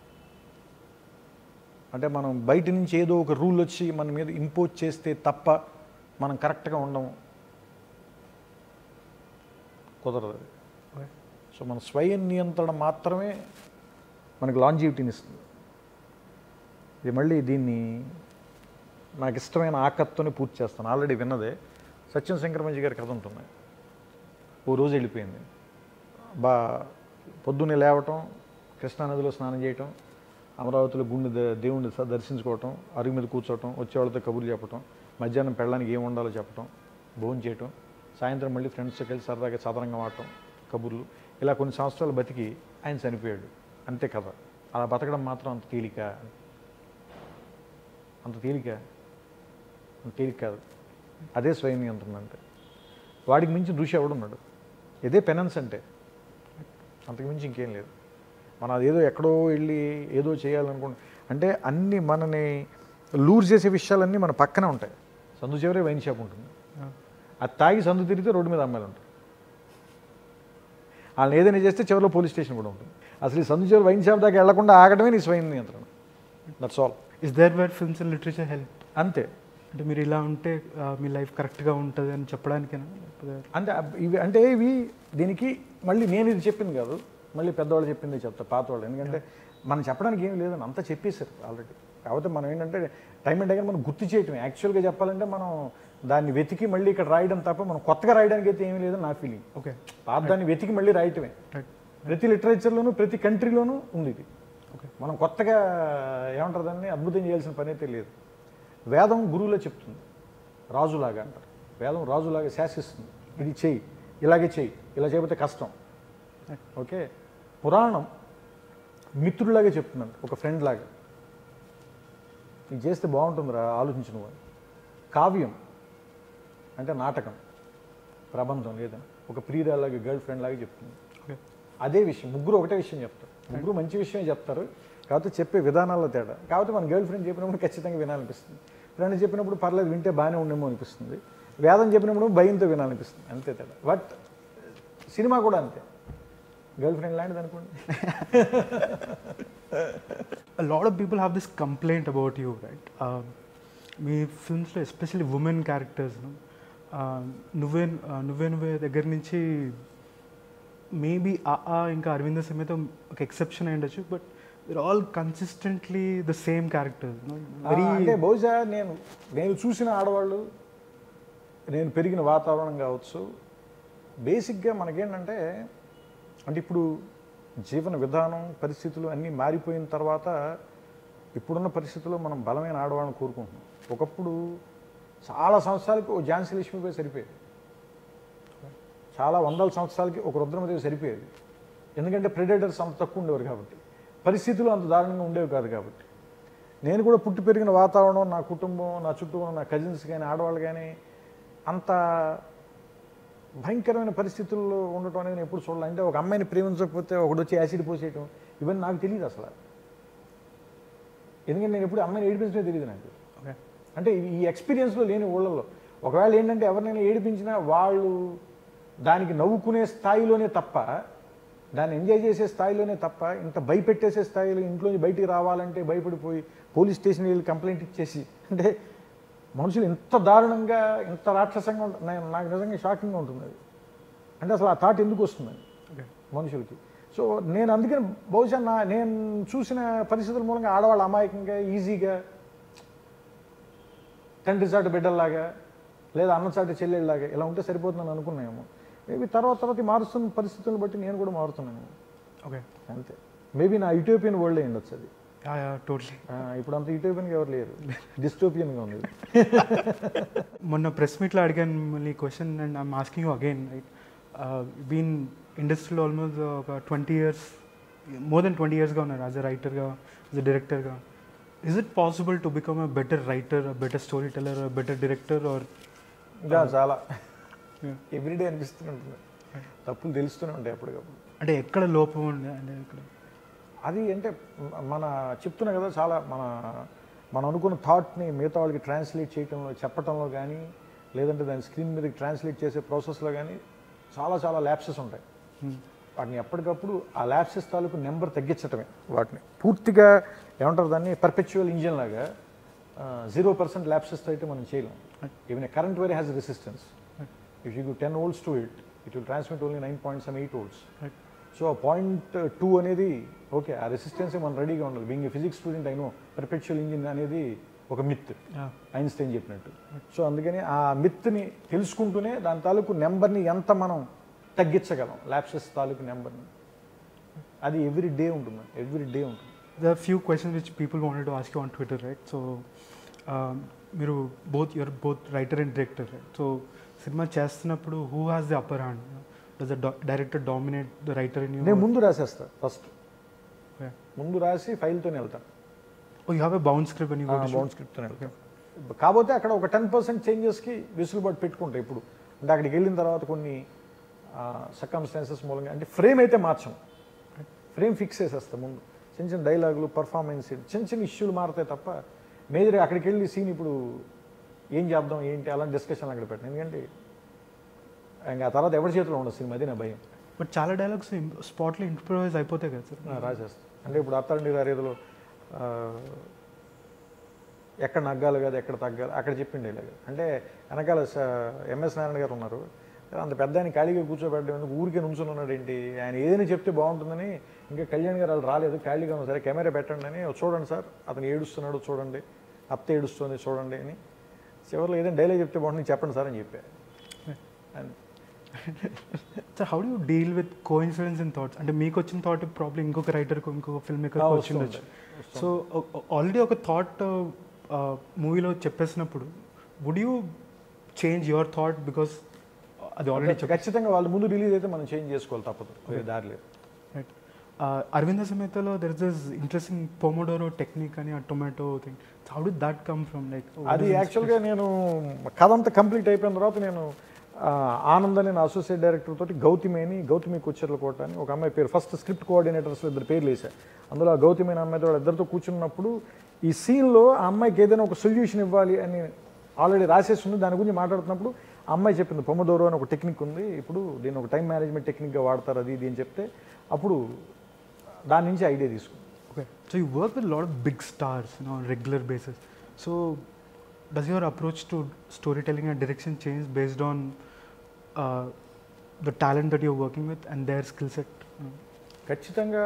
అంటే మనం బయట నుంచి ఏదో ఒక rule వచ్చి మన మీద ఇంపోజ్ చేస్తే తప్ప మనం కరెక్ట్గా ఉండము, కుదరదు. సో మన స్వయం నియంత్రణ మాత్రమే మనకు లాంజివిటీని ఇస్తుంది. ఇది మళ్ళీ దీన్ని నాకు ఇష్టమైన ఆకత్తోనే పూర్తి చేస్తాను. ఆల్రెడీ విన్నదే సత్యం శంకర మంచి గారి కథ ఉంటుంది. ఓ రోజు వెళ్ళిపోయింది. పొద్దున్నే లేవటం, కృష్ణానదిలో స్నానం చేయటం, అమరావతిలో దేవుణ్ణి దర్శించుకోవటం, అరుగు మీద కూర్చోవటం, వచ్చేవాళ్ళతో కబుర్లు చెప్పటం, మధ్యాహ్నం పెళ్ళడానికి ఏం ఉండాలో చెప్పటం, భోజనం చేయటం, సాయంత్రం మళ్ళీ ఫ్రెండ్స్తో కలిసి సరదాగా చదరంగా ఆడటం, కబుర్లు, ఇలా కొన్ని సంవత్సరాలు బతికి ఆయన చనిపోయాడు. అంతే కథ. అలా బతకడం మాత్రం అంత తేలిక కాదు. అదే స్వయం నియంత్రణ అంటే. వాడికి మించి ఋషి ఎవడున్నాడు? ఇదే పెనెన్స్ అంటే. అంతకు మించి ఇంకేం లేదు. మనం అదేదో ఎక్కడో వెళ్ళి ఏదో చేయాలనుకుంటే, అంటే అన్నీ మనని లూర్ చేసే విషయాలన్నీ మన పక్కనే ఉంటాయి. సందు చివరే వైన్ షాప్ ఉంటుంది. అది తాగి సందు తిరిగితే రోడ్డు మీద అమ్మాయిలు ఉంటారు. వాళ్ళని ఏదైనా చేస్తే చివరిలో పోలీస్ స్టేషన్ కూడా ఉంటుంది. అసలు ఈ సందు చివరి వైన్ షాప్ దాకా వెళ్లకుండా ఆగడమే నీ స్వయం నియంత్రణ. That's all. Is there where films and literature help? అంతే. అంటే మీరు ఇలా ఉంటే మీ లైఫ్ కరెక్ట్గా ఉంటుంది అని చెప్పడానికేనా? అంటే ఇవి దీనికి మళ్ళీ నేను ఇది చెప్పింది కాదు, మళ్ళీ పెద్దవాళ్ళు చెప్పింది చెప్తా, పాతవాళ్ళు. ఎందుకంటే మనం చెప్పడానికి ఏం లేదని అంతా చెప్పేశారు ఆల్రెడీ. కాకపోతే మనం ఏంటంటే టైం అండ్ టైం మనం గుర్తు చేయటం. యాక్చువల్గా చెప్పాలంటే మనం దాన్ని వెతికి మళ్ళీ ఇక్కడ రాయడం తప్ప మనం కొత్తగా రాయడానికి అయితే ఏమీ లేదని నా ఫీలింగ్. ఓకే. పాత దాన్ని వెతికి మళ్ళీ రాయటమే. ప్రతి లిటరేచర్లోనూ ప్రతి కంట్రీలోనూ ఉంది ఇది. ఓకే. మనం కొత్తగా ఏమంటారు దాన్ని అద్భుతం చేయాల్సిన పని అయితే లేదు. వేదం గురువులో చెప్తుంది, రాజులాగా అంటారు. వేదం రాజులాగా శాసిస్తుంది. ఇది చెయ్యి, ఇలాగే చెయ్యి, ఇలా చేయకపోతే కష్టం. ఓకే. పురాణం మిత్రులాగే చెప్తున్నాను, ఒక ఫ్రెండ్ లాగా. ఇది చేస్తే బాగుంటుందిరా, ఆలోచించు నువ్వు. కావ్యం అంటే నాటకం, ప్రబంధం లేదా ఒక ప్రియురాలాగా, గర్ల్ ఫ్రెండ్ లాగా చెప్తుంది. అదే విషయం. ముగ్గురు ఒకటే విషయం చెప్తారు. ముగ్గురు మంచి విషయమే చెప్తారు, కాకపోతే చెప్పే విధానాల్లో తేడా. కాకపోతే మన గర్ల్ ఫ్రెండ్ చెప్పినప్పుడు ఖచ్చితంగా వినాలనిపిస్తుంది. ఫ్రెండ్ చెప్పినప్పుడు పర్లేదు వింటే బాగానే ఉండేమో అనిపిస్తుంది. వేదం చెప్పినప్పుడు భయంతో వినాలనిపిస్తుంది. అంతే తేడా. బట్ సినిమా కూడా అంతే. గర్ల్ ఫ్రెండ్ లాంటిది అనుకోండి. A lot of people have this complaint about you, right? మీ ఫిల్మ్స్లో especially women characters, Nuvve Nuvve దగ్గర నుంచి మేబీ ఇంకా అరవింద సమేత ఒక ఎక్సెప్షన్ అయి ఉండొచ్చు, but they're all consistently the same characters. అంటే బహుశా నేను చూసిన ఆడవాళ్ళు, నేను పెరిగిన వాతావరణం కావచ్చు, బేసిక్గా మనకేంటంటే, అంటే ఇప్పుడు జీవన విధానం, పరిస్థితులు అన్నీ మారిపోయిన తర్వాత ఇప్పుడున్న పరిస్థితుల్లో మనం బలమైన ఆడవాళ్ళని కోరుకుంటున్నాం. ఒకప్పుడు చాలా సంవత్సరాలకి ఓ ఝాన్సీ లక్ష్మీబాయి సరిపోయేది, చాలా వందల సంవత్సరాలకి ఒక రుద్రమదేవి సరిపోయేది. ఎందుకంటే ప్రెడేటర్స్ అంత తక్కువ ఉండేవారు కాబట్టి, పరిస్థితులు అంత దారుణంగా ఉండేవి కాదు కాబట్టి. నేను కూడా పుట్టి పెరిగిన వాతావరణం, నా కుటుంబం, నా చుట్టూ ఉన్న నా కజిన్స్ కానీ ఆడవాళ్ళు కానీ అంత భయంకరమైన పరిస్థితుల్లో ఉండటం అనేది నేను ఎప్పుడు చూడాలి. అంటే ఒక అమ్మాయిని ప్రేమించకపోతే ఒకటి వచ్చి యాసిడ్ పోసేయటం, ఇవన్నీ నాకు తెలియదు అసలు. ఎందుకంటే నేను ఎప్పుడు అమ్మాయిని ఏడిపించడం తెలియదు నాకు. అంటే ఈ ఎక్స్పీరియన్స్లో లేని ఊళ్ళల్లో ఒకవేళ ఏంటంటే ఎవరినైనా ఏడిపించినా వాళ్ళు దానికి నవ్వుకునే స్థాయిలోనే తప్ప, దాన్ని ఎంజాయ్ చేసే స్థాయిలోనే తప్ప, ఇంత భయపెట్టేసే స్థాయిలో ఇంట్లోంచి బయటికి రావాలంటే భయపడిపోయి పోలీస్ స్టేషన్కి వెళ్ళి కంప్లైంట్ ఇచ్చేసి, అంటే మనుషులు ఇంత దారుణంగా, ఇంత రాక్షసంగా నాకు నిజంగా షాకింగ్గా ఉంటుంది అది. అంటే అసలు ఆ థాట్ ఎందుకు వస్తుందని మనుషులకి. సో నేను అందుకని బహుశా నేను చూసిన పరిస్థితుల మూలంగా ఆడవాళ్ళు అమాయకంగా, ఈజీగా, తండ్రి చాటు బిడ్డల్లాగా లేదా అన్న చాటు చెల్లెళ్ళలాగా ఇలా ఉంటే సరిపోతుందని అనుకున్నాయేమో. మేబీ తర్వాత మారుస్తున్న పరిస్థితులను బట్టి నేను కూడా మారుతున్నాను. ఓకే, అంతే. మేబీ నా యూటోపియన్ వరల్డ్ అయి ఉండొచ్చు అది. టోటలీ. ఇప్పుడు అంత యూటోపియన్గా ఎవరు లేరు, డిస్టోపియన్గా ఉంది. మొన్న ప్రెస్ మీట్లో అడిగాను మళ్ళీ question, and I'm asking you again. Right, been ఇండస్ట్రీలో ఆల్మోస్ట్ ఒక 20 years, మోర్ దెన్ 20 yearsగా ఉన్నారు యాజ్ ఎ రైటర్గా, యాజ్ ఎ డైరెక్టర్గా. Is it possible to become a better writer, a better storyteller, a better director, or? చాలా everyday అనిపిస్తూనే ఉంటుంది, తప్పులు తెలుస్తూనే ఉంటాయి అప్పటికప్పుడు. అంటే ఎక్కడ లోపం ఉంది అంటే ఇక్కడ అది అంటే మన చెప్తున్నా కదా, చాలా మన మనం అనుకున్న థాట్ని మిగతా వాళ్ళకి ట్రాన్స్లేట్ చేయడంలో చెప్పడంలో కానీ లేదంటే దాన్ని స్క్రీన్ మీదకి ట్రాన్స్లేట్ చేసే ప్రాసెస్లో కానీ చాలా చాలా ల్యాప్సెస్ ఉంటాయి. వాటిని ఎప్పటికప్పుడు ఆ ల్యాప్సెస్ తాలూకు నెంబర్ తగ్గించటమే. వాటిని పూర్తిగా ఏమంటారు దాన్ని పర్పెచువల్ ఇంజిన్ లాగా 0% ల్యాప్సెస్తో అయితే మనం చేయలేం. Even current wire has resistance. If you give 10 volts to it will transmit only 9.8 volts. So 0.2 అనేది ఓకే, ఆ రెసిస్టెన్స్ మనం రెడీగా ఉండాలి. బీయింగ్ ఏ ఫిజిక్స్ స్టూడెంట్ అయినో పర్పెచువల్ ఇంజిన్ అనేది ఒక మిత్, ఐన్స్టైన్ చెప్పినట్టు. సో అందుకని ఆ మిత్ని తెలుసుకుంటూనే దాని తాలూకు నెంబర్ని ఎంత మనం తగ్గించగలం, ల్యాప్సెస్ తాలూకు నెంబర్ని, అది ఎవ్రీ డే ఉంటుంది. There are few questions which people wanted to ask you on Twitter, right? So మీరు you're both writer and director, right? So cinema చేస్తున్నప్పుడు who has the upper hand? Does the director dominate the writer in you? నేను ముందు రాసేస్తా. First ముందు రాసి ఫైల్తోనే వెళ్తాను. Oh, you have a bound script when you go to shoot? Bound స్క్రిప్ట్తోనే వెళ్తాను. కాకపోతే అక్కడ ఒక 10% చేంజెస్కి వెసులుబాటు పెట్టుకుంటా. ఇప్పుడు అంటే అక్కడికి వెళ్ళిన తర్వాత కొన్ని సర్కమ్స్టాన్సెస్ మూలంగా అంటే ఫ్రేమ్ అయితే మార్చం, ఫ్రేమ్ ఫిక్స్ చేసేస్తా ముందు. చిన్న చిన్న డైలాగులు, పర్ఫార్మెన్స్, చిన్న ఇష్యూలు మారుతాయి తప్ప మేజర్ అక్కడికి వెళ్ళి సీన్ ఇప్పుడు ఏం చేద్దాం ఏంటి అలాంటి డిస్కషన్ అక్కడ పెట్టాను. ఎందుకంటే ఇంకా ఆ తర్వాత ఎవరి చేతిలో ఉండదు సినిమా, అది నా భయం. బట్ చాలా డైలాగ్స్ స్పాట్లో ఇంప్రూవైజ్ అయిపోతాయి కదా సార్? రాసేస్తాను. అంటే ఇప్పుడు అత్తారింటికి దారేదిలో ఎక్కడ నగ్గాలి కాదు ఎక్కడ తగ్గాలి అక్కడ చెప్పిండే లేదు. అంటే వెనకాల ఎంఎస్ నారాయణ గారు ఉన్నారు, అంత పెద్ద ఆయన ఖాళీగా కూర్చోబెట్టడం ఎందుకు, ఊరికే నుంచుని ఉన్నాడు ఏంటి, ఆయన ఏదైనా చెప్తే బాగుంటుందని. ఇంకా కళ్యాణ్ గారు వాళ్ళు రాలేదు, ఖాళీగా ఉన్నారు, సరే కెమెరా పెట్టండి అని, చూడండి సార్ అతను ఏడుస్తున్నాడు చూడండి, అత్త ఏడుస్తుంది చూడండి అని. చివరిలో ఏదైనా డైలాగ్ చెప్తే బాగుంటుంది చెప్పండి సార్ అని చెప్పారు. Sir how do you deal with coincidence in thoughts? అంటే మీకు వచ్చిన థాట్ ప్రాబ్లం ఇంకొక రైటర్కి ఇంకొక ఫిల్మ్ మేకర్కి వచ్చిండొచ్చు. సో ఆల్రెడీ ఒక థాట్ మూవీలో చెప్పేసినప్పుడు would you change your thought because అది ఆల్రెడీ ఖచ్చితంగా వాళ్ళు ముందు రిలీజ్ అయితే మనం చేంజ్ చేసుకోవాలి, తప్పదు, దారి లేదు. రైట్. అరవింద సమేతలో there is this interesting pomodoro technique అని, ఆ tomato thing, how did that come from? Like అది యాక్చువల్గా నేను కథ అంతా కంప్లీట్ అయిపోయిన తర్వాత నేను ఆనంద్ అని నా అసోసియేట్ డైరెక్టర్ తోటి గౌతమి కుచ్చర్లకోట అని ఒక అమ్మాయి పేరు, ఫస్ట్ స్క్రిప్ట్ కోఆర్డినేటర్స్ ఇద్దరు పేర్లు వేశారు. అందులో ఆ గౌతమి అనే అమ్మాయితో ఇద్దరితో కూర్చున్నప్పుడు ఈ సీన్లో ఆ అమ్మాయికి ఏదైనా ఒక సొల్యూషన్ ఇవ్వాలి అని ఆల్రెడీ రాసేసి ఉంది. దాని గురించి మాట్లాడుతున్నప్పుడు ఆ అమ్మాయి చెప్పింది పొమోడోరో అని ఒక టెక్నిక్ ఉంది, ఇప్పుడు దీన్ని ఒక టైం మేనేజ్మెంట్ టెక్నిక్గా వాడతారు అది ఇది అని చెప్తే అప్పుడు దాని నుంచి ఐడియా తీసుకుంది. Okay, so you work with lot of big stars on regular basis. So does your approach to storytelling and direction change based on the talent that you're working with and their skill set? ఖచ్చితంగా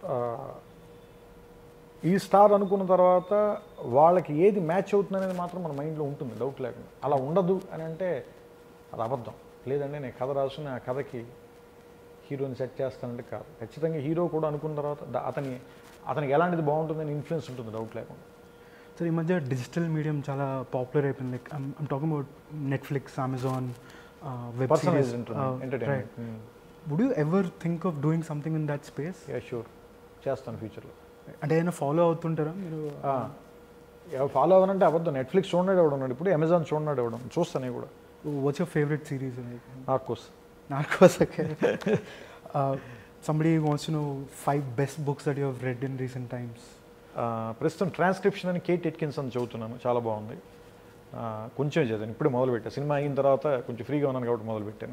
ఈ star అనుకున్న తర్వాత వాళ్ళకి ఏది match అవుతుంది అనేది మాత్రం మన మైండ్లో ఉంటుంది, డౌట్ లేకుండా. అలా ఉండదు అని అంటే అది అబద్ధం. లేదంటే నేను కథ రాసుకుని ఆ కథకి హీరోని సెట్ చేస్తానంటే కాదు. ఖచ్చితంగా హీరో కూడా అనుకున్న తర్వాత అతనికి ఎలాంటిది బాగుంటుందని ఇన్ఫ్లుయెన్స్ ఉంటుంది, డౌట్ లేకుండా. సో ఈ మధ్య డిజిటల్ మీడియం చాలా పాపులర్ అయిపోయింది. Like I'm talking about Netflix, Amazon, web series, entertainment. Would you ever think of doing something in that space? Yeah sure, చేస్తాను ఫ్యూచర్లో. అంటే ఏదైనా ఫాలో అవుతుంటారా మీరు? ఫాలో అవ్వనంటే అబద్ధం. నెట్ఫ్లిక్స్ చూడనాడు ఎవడు ఉన్నాడు, ఇప్పుడు అమెజాన్ చూడనాడు ఎవడు, చూస్తాను నేను కూడా. What's your favourite series? Narcos. Okay. Somebody wants to know 5 best books that you have read in recent times. ప్రస్తుతం ట్రాన్స్క్రిప్షన్ అని కేట్ ఎట్కిన్సన్ చదువుతున్నాను, చాలా బాగుంది. కొంచెం చదివాను, ఇప్పుడే మొదలుపెట్టాను. సినిమా అయిన తర్వాత కొంచెం ఫ్రీగా ఉన్నాను కాబట్టి మొదలుపెట్టాను.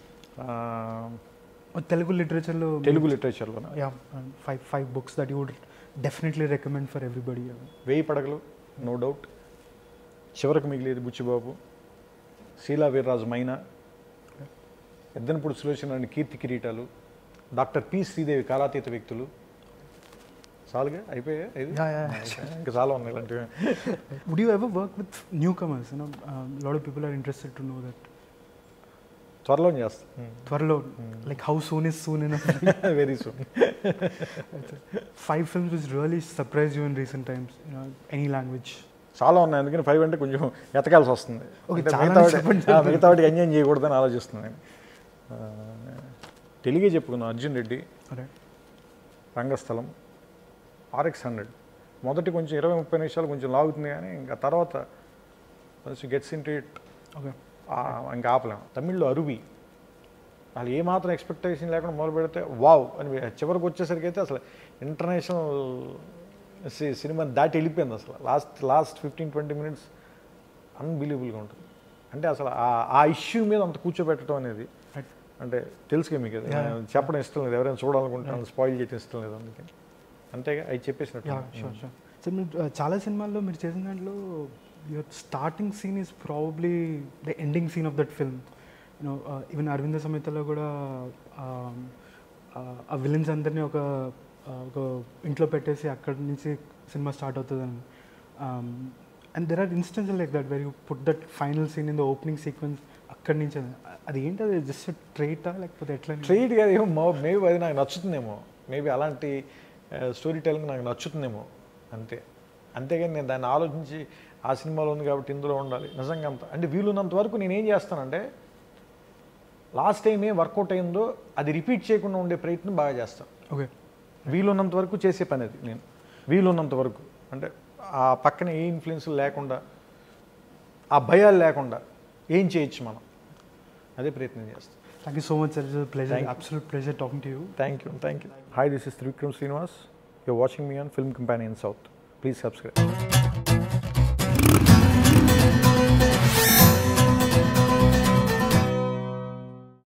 తెలుగు లిటరేచర్లో 5 books that you would definitely recommend for everybody. 1000 Padagalu, no doubt. Chivaraku Migiledi Buchibabu, Sheela Veerraju మైనా, ఎద్దనపూడి సులోచన అని కీర్తి కిరీటాలు, డాక్టర్ పి శ్రీదేవి కాలాతీత వ్యక్తులు. చాలుగా అయిపోయాయి, ఇంకా చాలా ఉన్నాయి ఇలాంటివి. Would you ever work with newcomers? You know, a lot of people are interested to know that. త్వరలో చేస్తాను. త్వరలో, like how soon is soon enough? Very soon. 5 films which really surprised you in recent times, you know, any language? చాలా ఉన్నాయి, అందుకని 5 అంటే కొంచెం ఎతకాల్సి వస్తుంది. మిగతా వాటికి ఎంజాయ్ చేయకూడదని ఆలోచిస్తున్నాను. తెలుగే చెప్పుకుందాం. అర్జున్ రెడ్డి, రంగస్థలం, RX100. మొదటి కొంచెం 20-30 నిమిషాలు కొంచెం లాగుతుంది, కానీ ఇంకా తర్వాత గెట్స్ ఇంటూ ఇట్. ఓకే, ఇంకా ఆపలేము. తమిళ్లో అరువి, అసలు ఏమాత్రం ఎక్స్పెక్టేషన్ లేకుండా మొదలు పెడితే వావ్ అని చివరికి వచ్చేసరికి అయితే అసలు ఇంటర్నేషనల్ సినిమా దాటి వెళ్ళిపోయింది అసలు. లాస్ట్ 15-20 minutes అన్బిలీవబుల్గా ఉంటుంది. అంటే అసలు ఆ ఇష్యూ మీద అంత కూర్చోబెట్టడం అనేది అంటే తెలుసుగా మీకు అది చెప్పడం ఇష్టం లేదు, ఎవరైనా చూడాలనుకుంటే స్పాయిల్ చేయడం ఇష్టం లేదు, అందుకే అంతేగా అవి చెప్పేసినట్టు. సో మీరు చాలా సినిమాల్లో మీరు చేసిన దాంట్లో your starting scene is probably the ending scene of that film. You know even Aravinda సమేతలో కూడా ఆ విలన్స్ అందరినీ ఒక ఇంట్లో పెట్టేసి అక్కడి నుంచి సినిమా స్టార్ట్ అవుతుందని. And there are instances like that where you put that final scene in the opening sequence అక్కడి నుంచి. అది ఏంటి, అది జస్ట్ ట్రైటా లేకపోతే ఎట్లా? ట్రైట్ కాదు, మేబీ అది నాకు నచ్చుతుందేమో, మేబీ అలాంటి స్టోరీ టెల్లింగ్ నాకు నచ్చుతుందేమో అంతే. అంతేగాని నేను దాన్ని ఆలోచించి ఆ సినిమాలో ఉంది కాబట్టి ఇందులో ఉండాలి నిజంగా అంత అంటే వీలున్నంత వరకు నేను ఏం చేస్తానంటే లాస్ట్ టైం ఏ వర్కౌట్ అయిందో అది రిపీట్ చేయకుండా ఉండే ప్రయత్నం బాగా చేస్తాను. ఓకే, వీలున్నంత వరకు చేసే పని అది. నేను వీలున్నంత వరకు అంటే ఆ పక్కన ఏ ఇన్ఫ్లుయెన్స్ లేకుండా ఆ భయాలు లేకుండా ఏం చేయొచ్చు మనం, అదే ప్రయత్నం చేస్తాం. Thank you so much, sir. It was a pleasure, absolute pleasure talking to you. Thank you. Hi, this is Trivikram Srinivas. You're watching me on Film Companion South. Please subscribe.